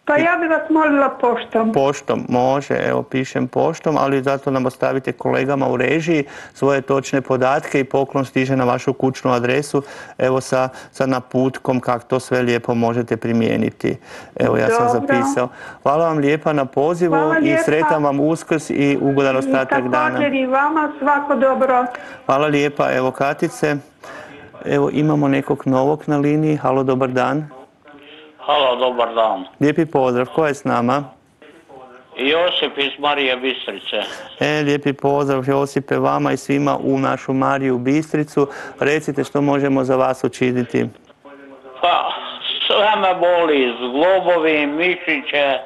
Pa ja bih vas molila poštom. Poštom, može, evo pišem poštom, ali zato nam ostavite kolegama u režiji svoje točne podatke i poklon stiže na vašu kućnu adresu, evo sa naputkom kako to sve lijepo možete primijeniti. Evo ja sam zapisao. Hvala vam lijepa na pozivu i sretan vam Uskrs i ugodan ostatak dana. I također i vama svako dobro. Hvala lijepa, evo Katice. Evo imamo nekog novog na liniji. Halo, dobar dan. Halo, dobar dan. Lijepi pozdrav, ko je s nama? Josip iz Marije Bistrice. Lijepi pozdrav Josipe vama i svima u našu Mariju Bistricu. Recite što možemo za vas učiniti. Pa, sve me boli, zglobovi, mišiće,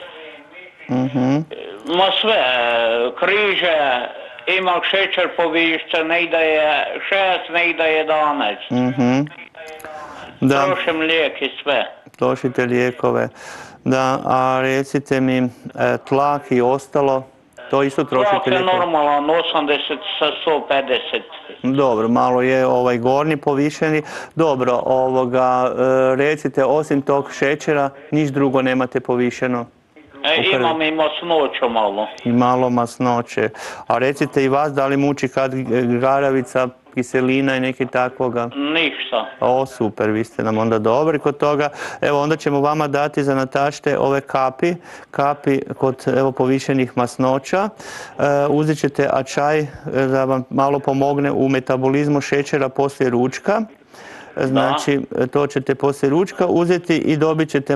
ma sve, križe, imam šećer povišten, ne ide je 6, ne ide 11. Trošim lijek i sve. Trošite lijekove. Da, a recite mi, tlak i ostalo, to isto trošite lijekove? Tlak je normalan, 80 sa 150. Dobro, malo je gornji povišeni. Dobro, recite, osim tog šećera, niš drugo nemate povišeno? Imam i masnoću malo. I malo masnoće. A recite i vas, da li muči kad garavica, kiselina i neki takvoga? Ništa. O, super, vi ste nam onda dobri kod toga. Evo, onda ćemo vama dati za natašte ove kapi kod povišenih masnoća. Uzet ćete ačaj da vam malo pomogne u metabolizmu šećera poslije ručka. Znači, to ćete poslije ručka uzeti i dobit ćete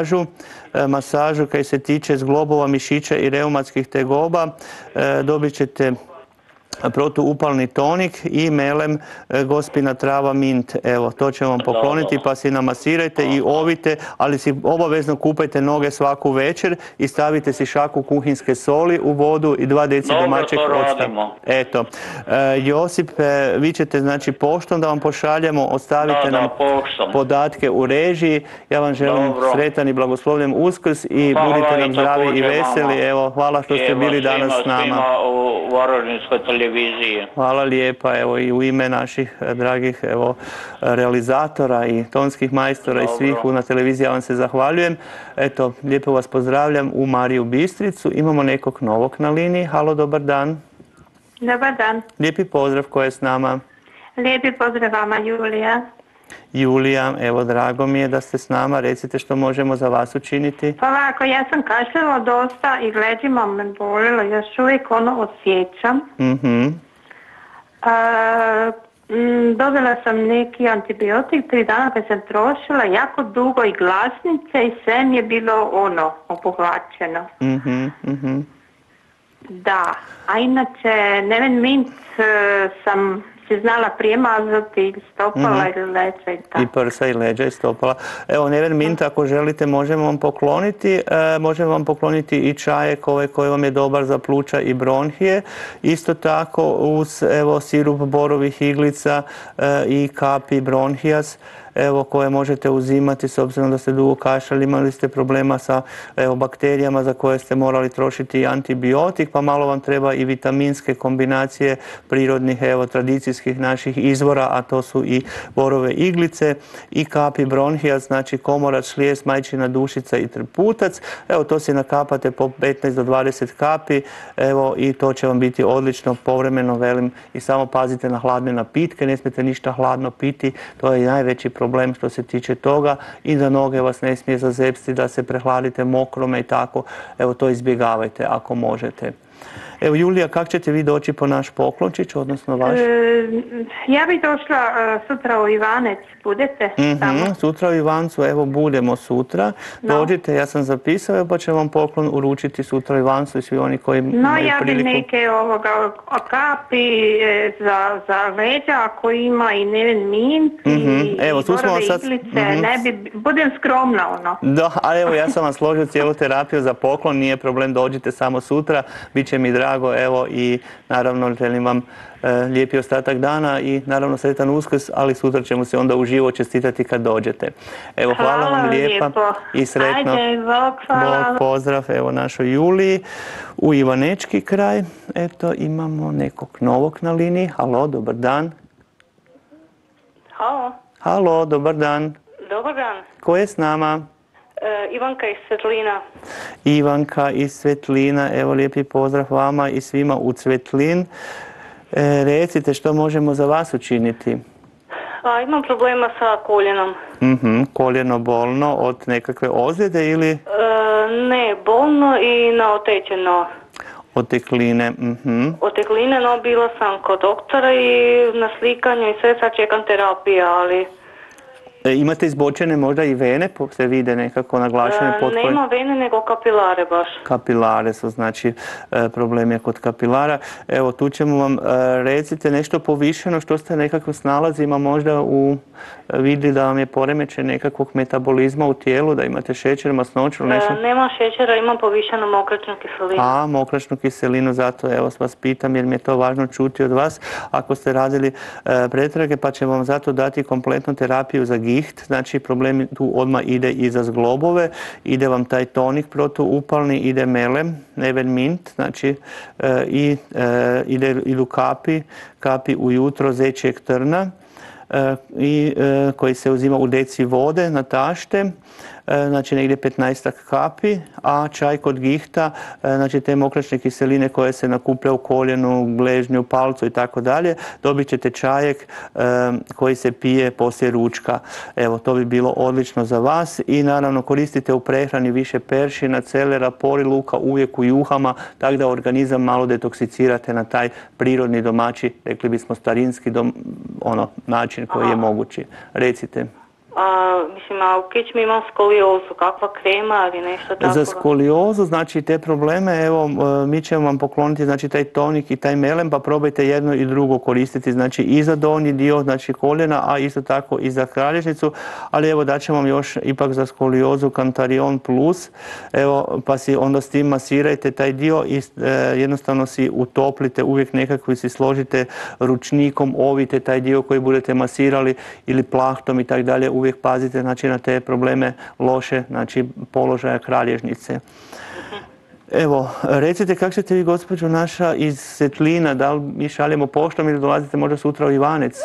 masažu kaj se tiče zglobova, mišića i reumatskih tegoba. Dobit ćete protuupalni tonik i melem gospina trava mint. Evo, to ćemo vam pokloniti pa si namasirajte i ovite, ali si obavezno kupajte noge svaku večer i stavite si šaku kuhinske soli u vodu i 2 deci domaćeg octa. Eto, Josip, vi ćete znači poštom da vam pošaljemo, ostavite nam podatke u režiji. Ja vam želim sretan i blagoslovljen Uskrs i budite nam zdravi i veseli. Evo, hvala što ste bili danas s nama. U Varaždinskoj televiziji. Hvala lijepa, evo i u ime naših dragih realizatora i tonskih majstora i svih na televiziji ja vam se zahvaljujem. Eto, lijepo vas pozdravljam u Mariju Bistricu. Imamo nekog novog na liniji. Halo, dobar dan. Dobar dan. Lijepi pozdrav, ko je s nama? Lijepi pozdrav vama, Julija. Julija, evo drago mi je da ste s nama. Recite što možemo za vas učiniti. Pa ovako, ja sam kašljala dosta i leđima me bolilo, još uvijek osjećam. Dobila sam neki antibiotik, 3 dana kad sam trošila, jako dugo i glasnice i sve mi je bilo obuhvaćeno. Da, a inače Nevenmint sam si znala prijemazati ili stopala ili leđa i tako. I prsa i leđa i stopala. Evo, Nevenmint, ako želite, možemo vam pokloniti. Možemo vam pokloniti i čajek koji vam je dobar za pluća i bronhije. Isto tako uz sirup borovih iglica i kapi bronhijas, koje možete uzimati s obzirom da ste dugo kašljali, imali ste problema sa bakterijama za koje ste morali trošiti i antibiotik, pa malo vam treba i vitaminske kombinacije prirodnih, tradicijskih naših izvora, a to su i borove iglice i kapi bronhijas, znači komorac, šlijes, majčina dušica i trputac. Evo, to si nakapate po 15 do 20 kapi, i to će vam biti odlično, povremeno velim, i samo pazite na hladne napitke, ne smijete ništa hladno piti, to je najveći problem što se tiče toga i za noge vas ne smije zazepsti da se prehladite mokrome i tako. Evo, to izbjegavajte ako možete. Evo, Julija, kako ćete vi doći po naš poklončić, odnosno vaš? Ja bih došla sutra u Ivanec, budete tamo? Sutra u Ivancu, evo, budemo sutra. Dođite, ja sam zapisao, pa ćemo vam poklon uručiti sutra u Ivancu i svi oni koji imaju ja priliku. bi neke kapi za leđa, ako ima i Nevenmint i borove iglice, budem skromna, Da, ali evo, ja sam vam složio cijelu terapiju za poklon, nije problem, dođite samo sutra, bit će mi drago, evo, i naravno želim vam lijepi ostatak dana i naravno sretan Uskrs, ali sutra ćemo se onda uživo čestitati kad dođete. Evo, hvala vam lijepa i sretno. Ajde, Bog, hvala. Bog, pozdrav, evo, našoj Juliji u Ivanečki kraj. Eto, imamo nekog novog na liniji. Halo, dobar dan. Halo. Halo, dobar dan. Dobar dan. Ko je s nama? Ivanka iz Cvetlina. Ivanka iz Cvetlina, evo lijepi pozdrav vama i svima u Cvetlin. Recite što možemo za vas učiniti? Imam problema sa koljenom. Koljeno bolno od nekakve ozljede ili? Ne, bolno i naotećeno. Otekline. Otekline, no bila sam kod doktora i na slikanju i sve, sad čekam terapiju, ali... Imate izbočene možda i vene, se vide nekako naglašene potkoljne? Nema vene, nego kapilare baš. Kapilare su, znači problem je kod kapilara. Evo, tu ćemo vam, recite nešto povišeno, što ste nekako snalazima možda vidjeli da vam je poremećaj nekakvog metabolizma u tijelu, da imate šećer, masnoću ili nešto? Nema šećera, imam povišenu mokračnu kiselinu. Mokračnu kiselinu, zato evo vas pitam jer mi je to važno čuti od vas. Ako ste radili pretrage, pa ćemo vam zato dati kompletnu terapiju za giht, znači problem tu odmah ide i za zglobove, ide vam taj tonik protuupalni, ide melem, nevermint, znači idu kapi ujutro zečjeg trna i koji se uzima u deci vode na tašte, znači negdje 15 kapi, a čaj kod gihta, znači te mokračne kiseline koje se nakuplja u koljenu, gležnju, palcu i tako dalje, dobit ćete čajek koji se pije poslije ručka. Evo, to bi bilo odlično za vas i naravno koristite u prehrani više peršina, celera, pori luka, uvijek u juhama, tako da organizam malo detoksicirate na taj prirodni domaći, rekli bismo starinski način koji je mogući. Recite. Mislim, a u kičmi imam skoliozu, kakva krema ili nešto tako? Za skoliozu, znači te probleme, evo, mi ćemo vam pokloniti znači taj tonik i taj melem, pa probajte jedno i drugo koristiti, znači i za donji dio, znači koljena, a isto tako i za kralježnicu, ali evo daćemo vam još ipak za skoliozu Cantarion Plus, evo, pa si onda s tim masirajte taj dio i jednostavno si utoplite, uvijek nekako si složite ručnikom, ovite taj dio koji budete masirali ili plahtom i tako dalje, uvijek pazite znači, na te probleme loše, znači položaja kralježnice. Evo, recite kako ćete vi, gospođo naša, iz Cvetlina, da li mi šaljemo poštom ili dolazite možda sutra u Ivanec?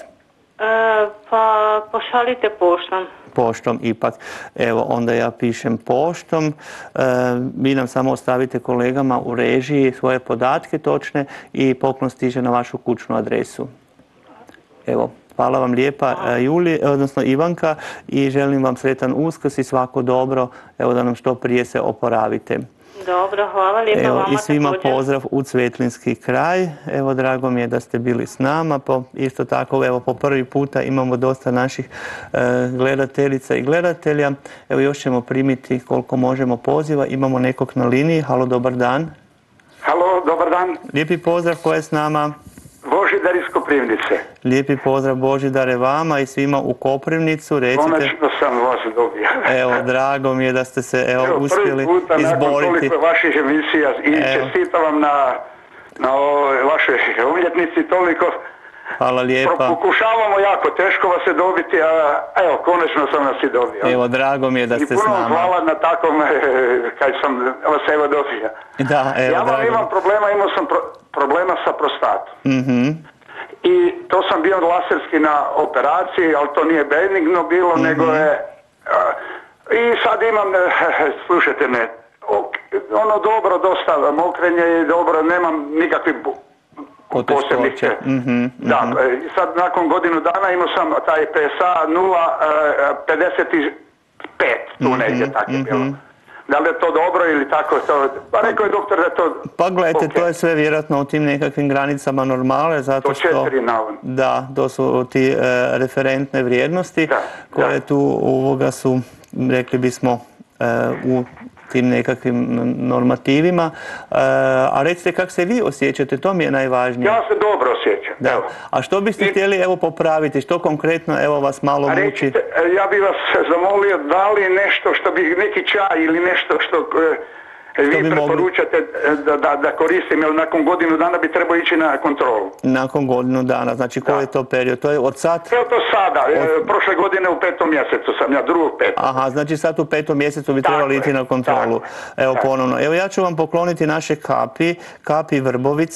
Pa pošaljite poštom. Poštom ipak. Evo, onda ja pišem poštom. Vi nam samo ostavite kolegama u režiji svoje podatke točne i poklon stiže na vašu kućnu adresu. Evo. Hvala vam lijepa Ivanka i želim vam sretan Uskrs i svako dobro, evo da nam što prije se oporavite. Dobro, hvala lijepa vama. I svima pozdrav u Cvetlinski kraj. Evo, drago mi je da ste bili s nama. Isto tako, evo, po prvi puta imamo dosta naših gledateljica i gledatelja. Evo, još ćemo primiti koliko možemo poziva. Imamo nekog na liniji. Halo, dobar dan. Halo, dobar dan. Lijepi pozdrav, ko je s nama? Božidar iz Koprivnice. Lijepi pozdrav Božidare vama i svima u Koprivnicu. Recite... Konačno sam vas dobio. Evo, drago mi je da ste se uspjeli izboriti. Prvi puta nakon toliko vaših emisija i čestitam vam na vašoj umjetnici toliko. Hvala lijepa. Pokušavamo jako, teško vas je dobiti, a evo, konačno sam vas i dobio. Evo, drago mi je da ste s nama. I puno hvala na takvom, kad sam vas evo dobio. Da, evo, ja vam imam imao sam problema sa prostatom. I to sam bio laserski na operaciji, ali to nije benigno bilo, nego je... I sad imam, slušajte me, ono dobro, dosta mokrenje i dobro, nemam nikakvih posebnih... Da, sad nakon godinu dana imao sam taj PSA 0,55, tu negdje tako je bilo. Da li je to dobro ili tako to? Pa rekao je doktor da je to... Pa gledajte, to je sve vjerojatno u tim nekakvim granicama normale, zato što... To 4 navodno. Da, to su ti referentne vrijednosti koje tu su, rekli bismo, u tim nekakvim normativima. A recite kako se vi osjećate, to mi je najvažnije. Ja se dobro osjećam. Da. A što biste htjeli popraviti, što konkretno vas malo muči? Recite, ja bih vas zamolio da li nešto što bi, neki čaj ili nešto što vi preporučate da koristim, jer nakon godinu dana bi trebao ići na kontrolu. Nakon godinu dana, znači koji je to period? To je od sad? Evo to sada, prošle godine u 5. mjesecu sam ja, 2.5. Aha, znači sad u 5. mjesecu bi trebali ići na kontrolu. Evo ponovno. Evo ja ću vam pokloniti naše kapi vrbovice.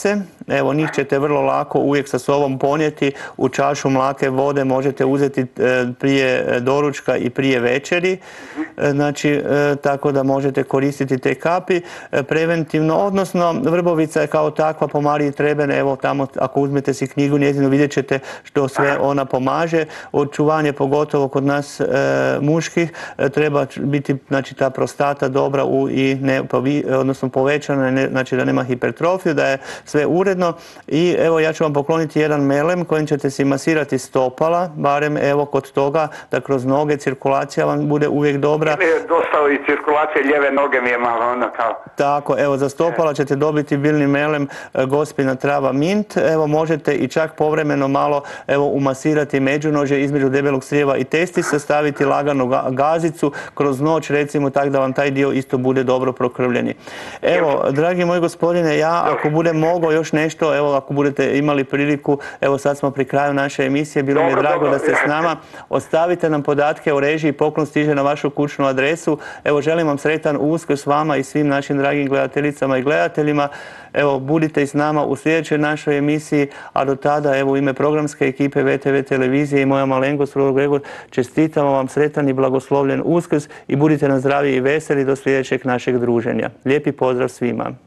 Evo, njih ćete vrlo lako uvijek sa sobom ponijeti. U čašu mlake vode možete uzeti prije doručka i prije večeri. Znači, tako da možete koristiti te kapi preventivno, odnosno vrbovica je kao takva po Mariji Trebene, evo tamo ako uzmete si knjigu njezinu vidjet ćete što sve ona pomaže. Očuvanje pogotovo kod nas muških treba biti, znači, ta prostata dobra odnosno povećana, znači da nema hipertrofiju, da je sve uredno. I evo, ja ću vam pokloniti jedan melem kojim ćete si masirati stopala, barem evo kod toga da kroz noge cirkulacija vam bude uvijek dobra. Dosta i cirkulacije lijeve noge mi je malo ono kao... Tako, evo za stopala ćete dobiti biljni melem gospina trava mint. Evo, možete i čak povremeno malo umasirati međunožje između debelog crijeva i testisa, staviti lagano gazicu kroz noć, recimo, tako da vam taj dio isto bude dobro prokrvljeni. Evo, dragi moji gospodine, ja ako budem mogao još nešto, evo ako budete imali priliku, evo sad smo pri kraju naše emisije, bilo mi je drago da ste s nama. Ostavite nam podatke o režiji, poklon stiže na vašu kućnu adresu. Evo, želim vam sretan Uskrs vama i svim našim dragim gledateljicama i gledateljima. Evo, budite i s nama u sljedećoj našoj emisiji, a do tada, evo, u ime programske ekipe VTV televizije i moja malenkost Rudolf Gregor, čestitamo vam sretan i blagoslovljen Uskrs i budite nam zdravi i veseli do sljedećeg našeg druženja. Lijepi pozdrav svima.